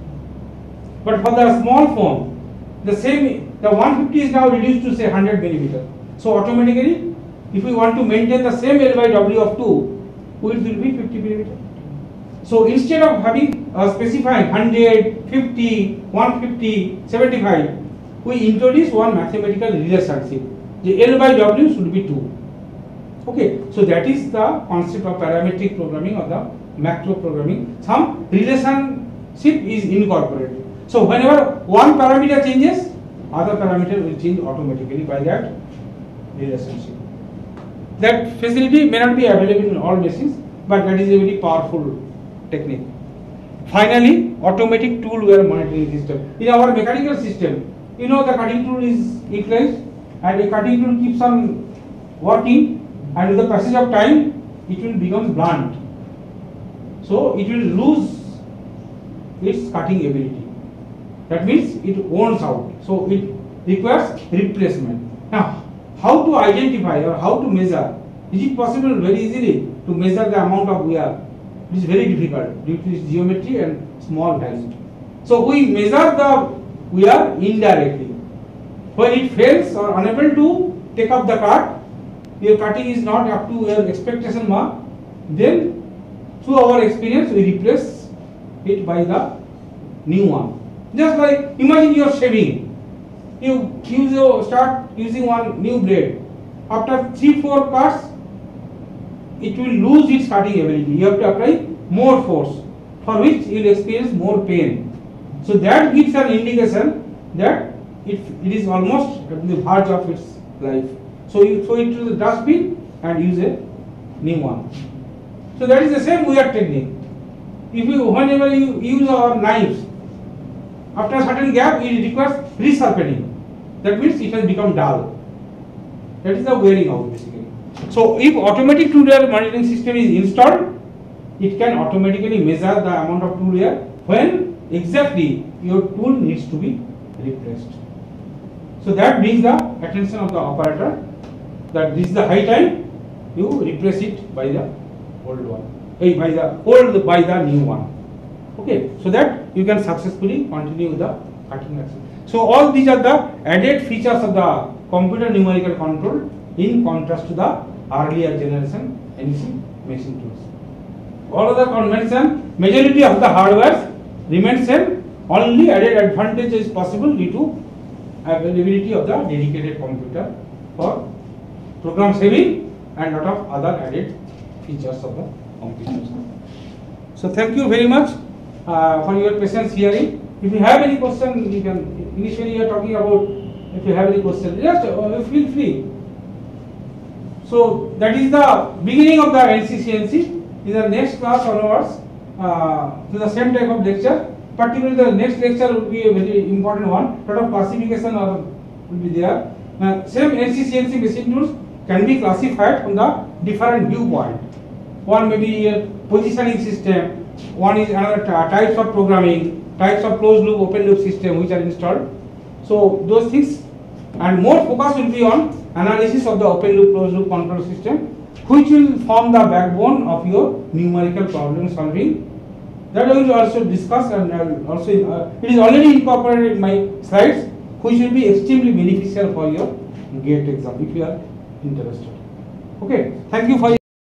But for the small phone, the 150 is now reduced to say 100 millimeter. So automatically, if we want to maintain the same L by W of 2, width will be 50 millimeter. So instead of having specifying 100, 50, 150, 75, we introduce one mathematical relationship. The L by W should be 2. Okay, so that is the concept of parametric programming or the macro programming. Some relationship is incorporated. So whenever one parameter changes, other parameter will change automatically by that relationship. That facility may not be available in all machines, but that is a very powerful technique. Finally, automatic tool ware monitoring system. In our mechanical system, you know the cutting tool is utilized and a cutting tool keeps on working, and with the passage of time it will become blunt. So it will lose its cutting ability. That means it worns out. So it requires replacement. Now, how to identify or how to measure? Is it possible very easily to measure the amount of wear? It is very difficult due to its geometry and small value. So we measure the wear indirectly. When it fails or unable to take up the cut, your cutting is not up to your expectation mark, then through our experience we replace it by the new one. Just like imagine you are shaving. You start using one new blade. After 3-4 cuts, it will lose its cutting ability. You have to apply more force, for which you will experience more pain. So that gives an indication that it is almost at the verge of its life. So you throw it to the dustbin and use a new one. So that is the same wear technique. Whenever you use our knives, after a certain gap, it requires resharpening. That means it has become dull. That is the wearing out basically. So if automatic tool wear monitoring system is installed, it can automatically measure the amount of tool wear when exactly your tool needs to be replaced. So that brings the attention of the operator that this is the high time you replace it by the old one, by the new one. Okay, so that you can successfully continue the cutting action. So all these are the added features of the computer numerical control in contrast to the earlier generation NC machine tools. All other convention, majority of the hardware remains same, only added advantage is possible due to availability of the dedicated computer for program saving and lot of other added features of the computers. So thank you very much for your patience hearing. If you have any question, you can, initially you are talking about, if you have any question, just feel free. So that is the beginning of the NC-CNC. In the next class onwards, to the same type of lecture, particularly the next lecture will be a very important one. Lot of classification will be there. Same NC-CNC machine tools can be classified from the different viewpoint. One may be a positioning system, one is another types of programming, types of closed loop, open loop system which are installed. So those things, and more focus will be on analysis of the open loop, closed loop control system, which will form the backbone of your numerical problem solving. That I will also discuss, and also it is already incorporated in my slides, which will be extremely beneficial for your GATE exam if you are interested. Okay, thank you for your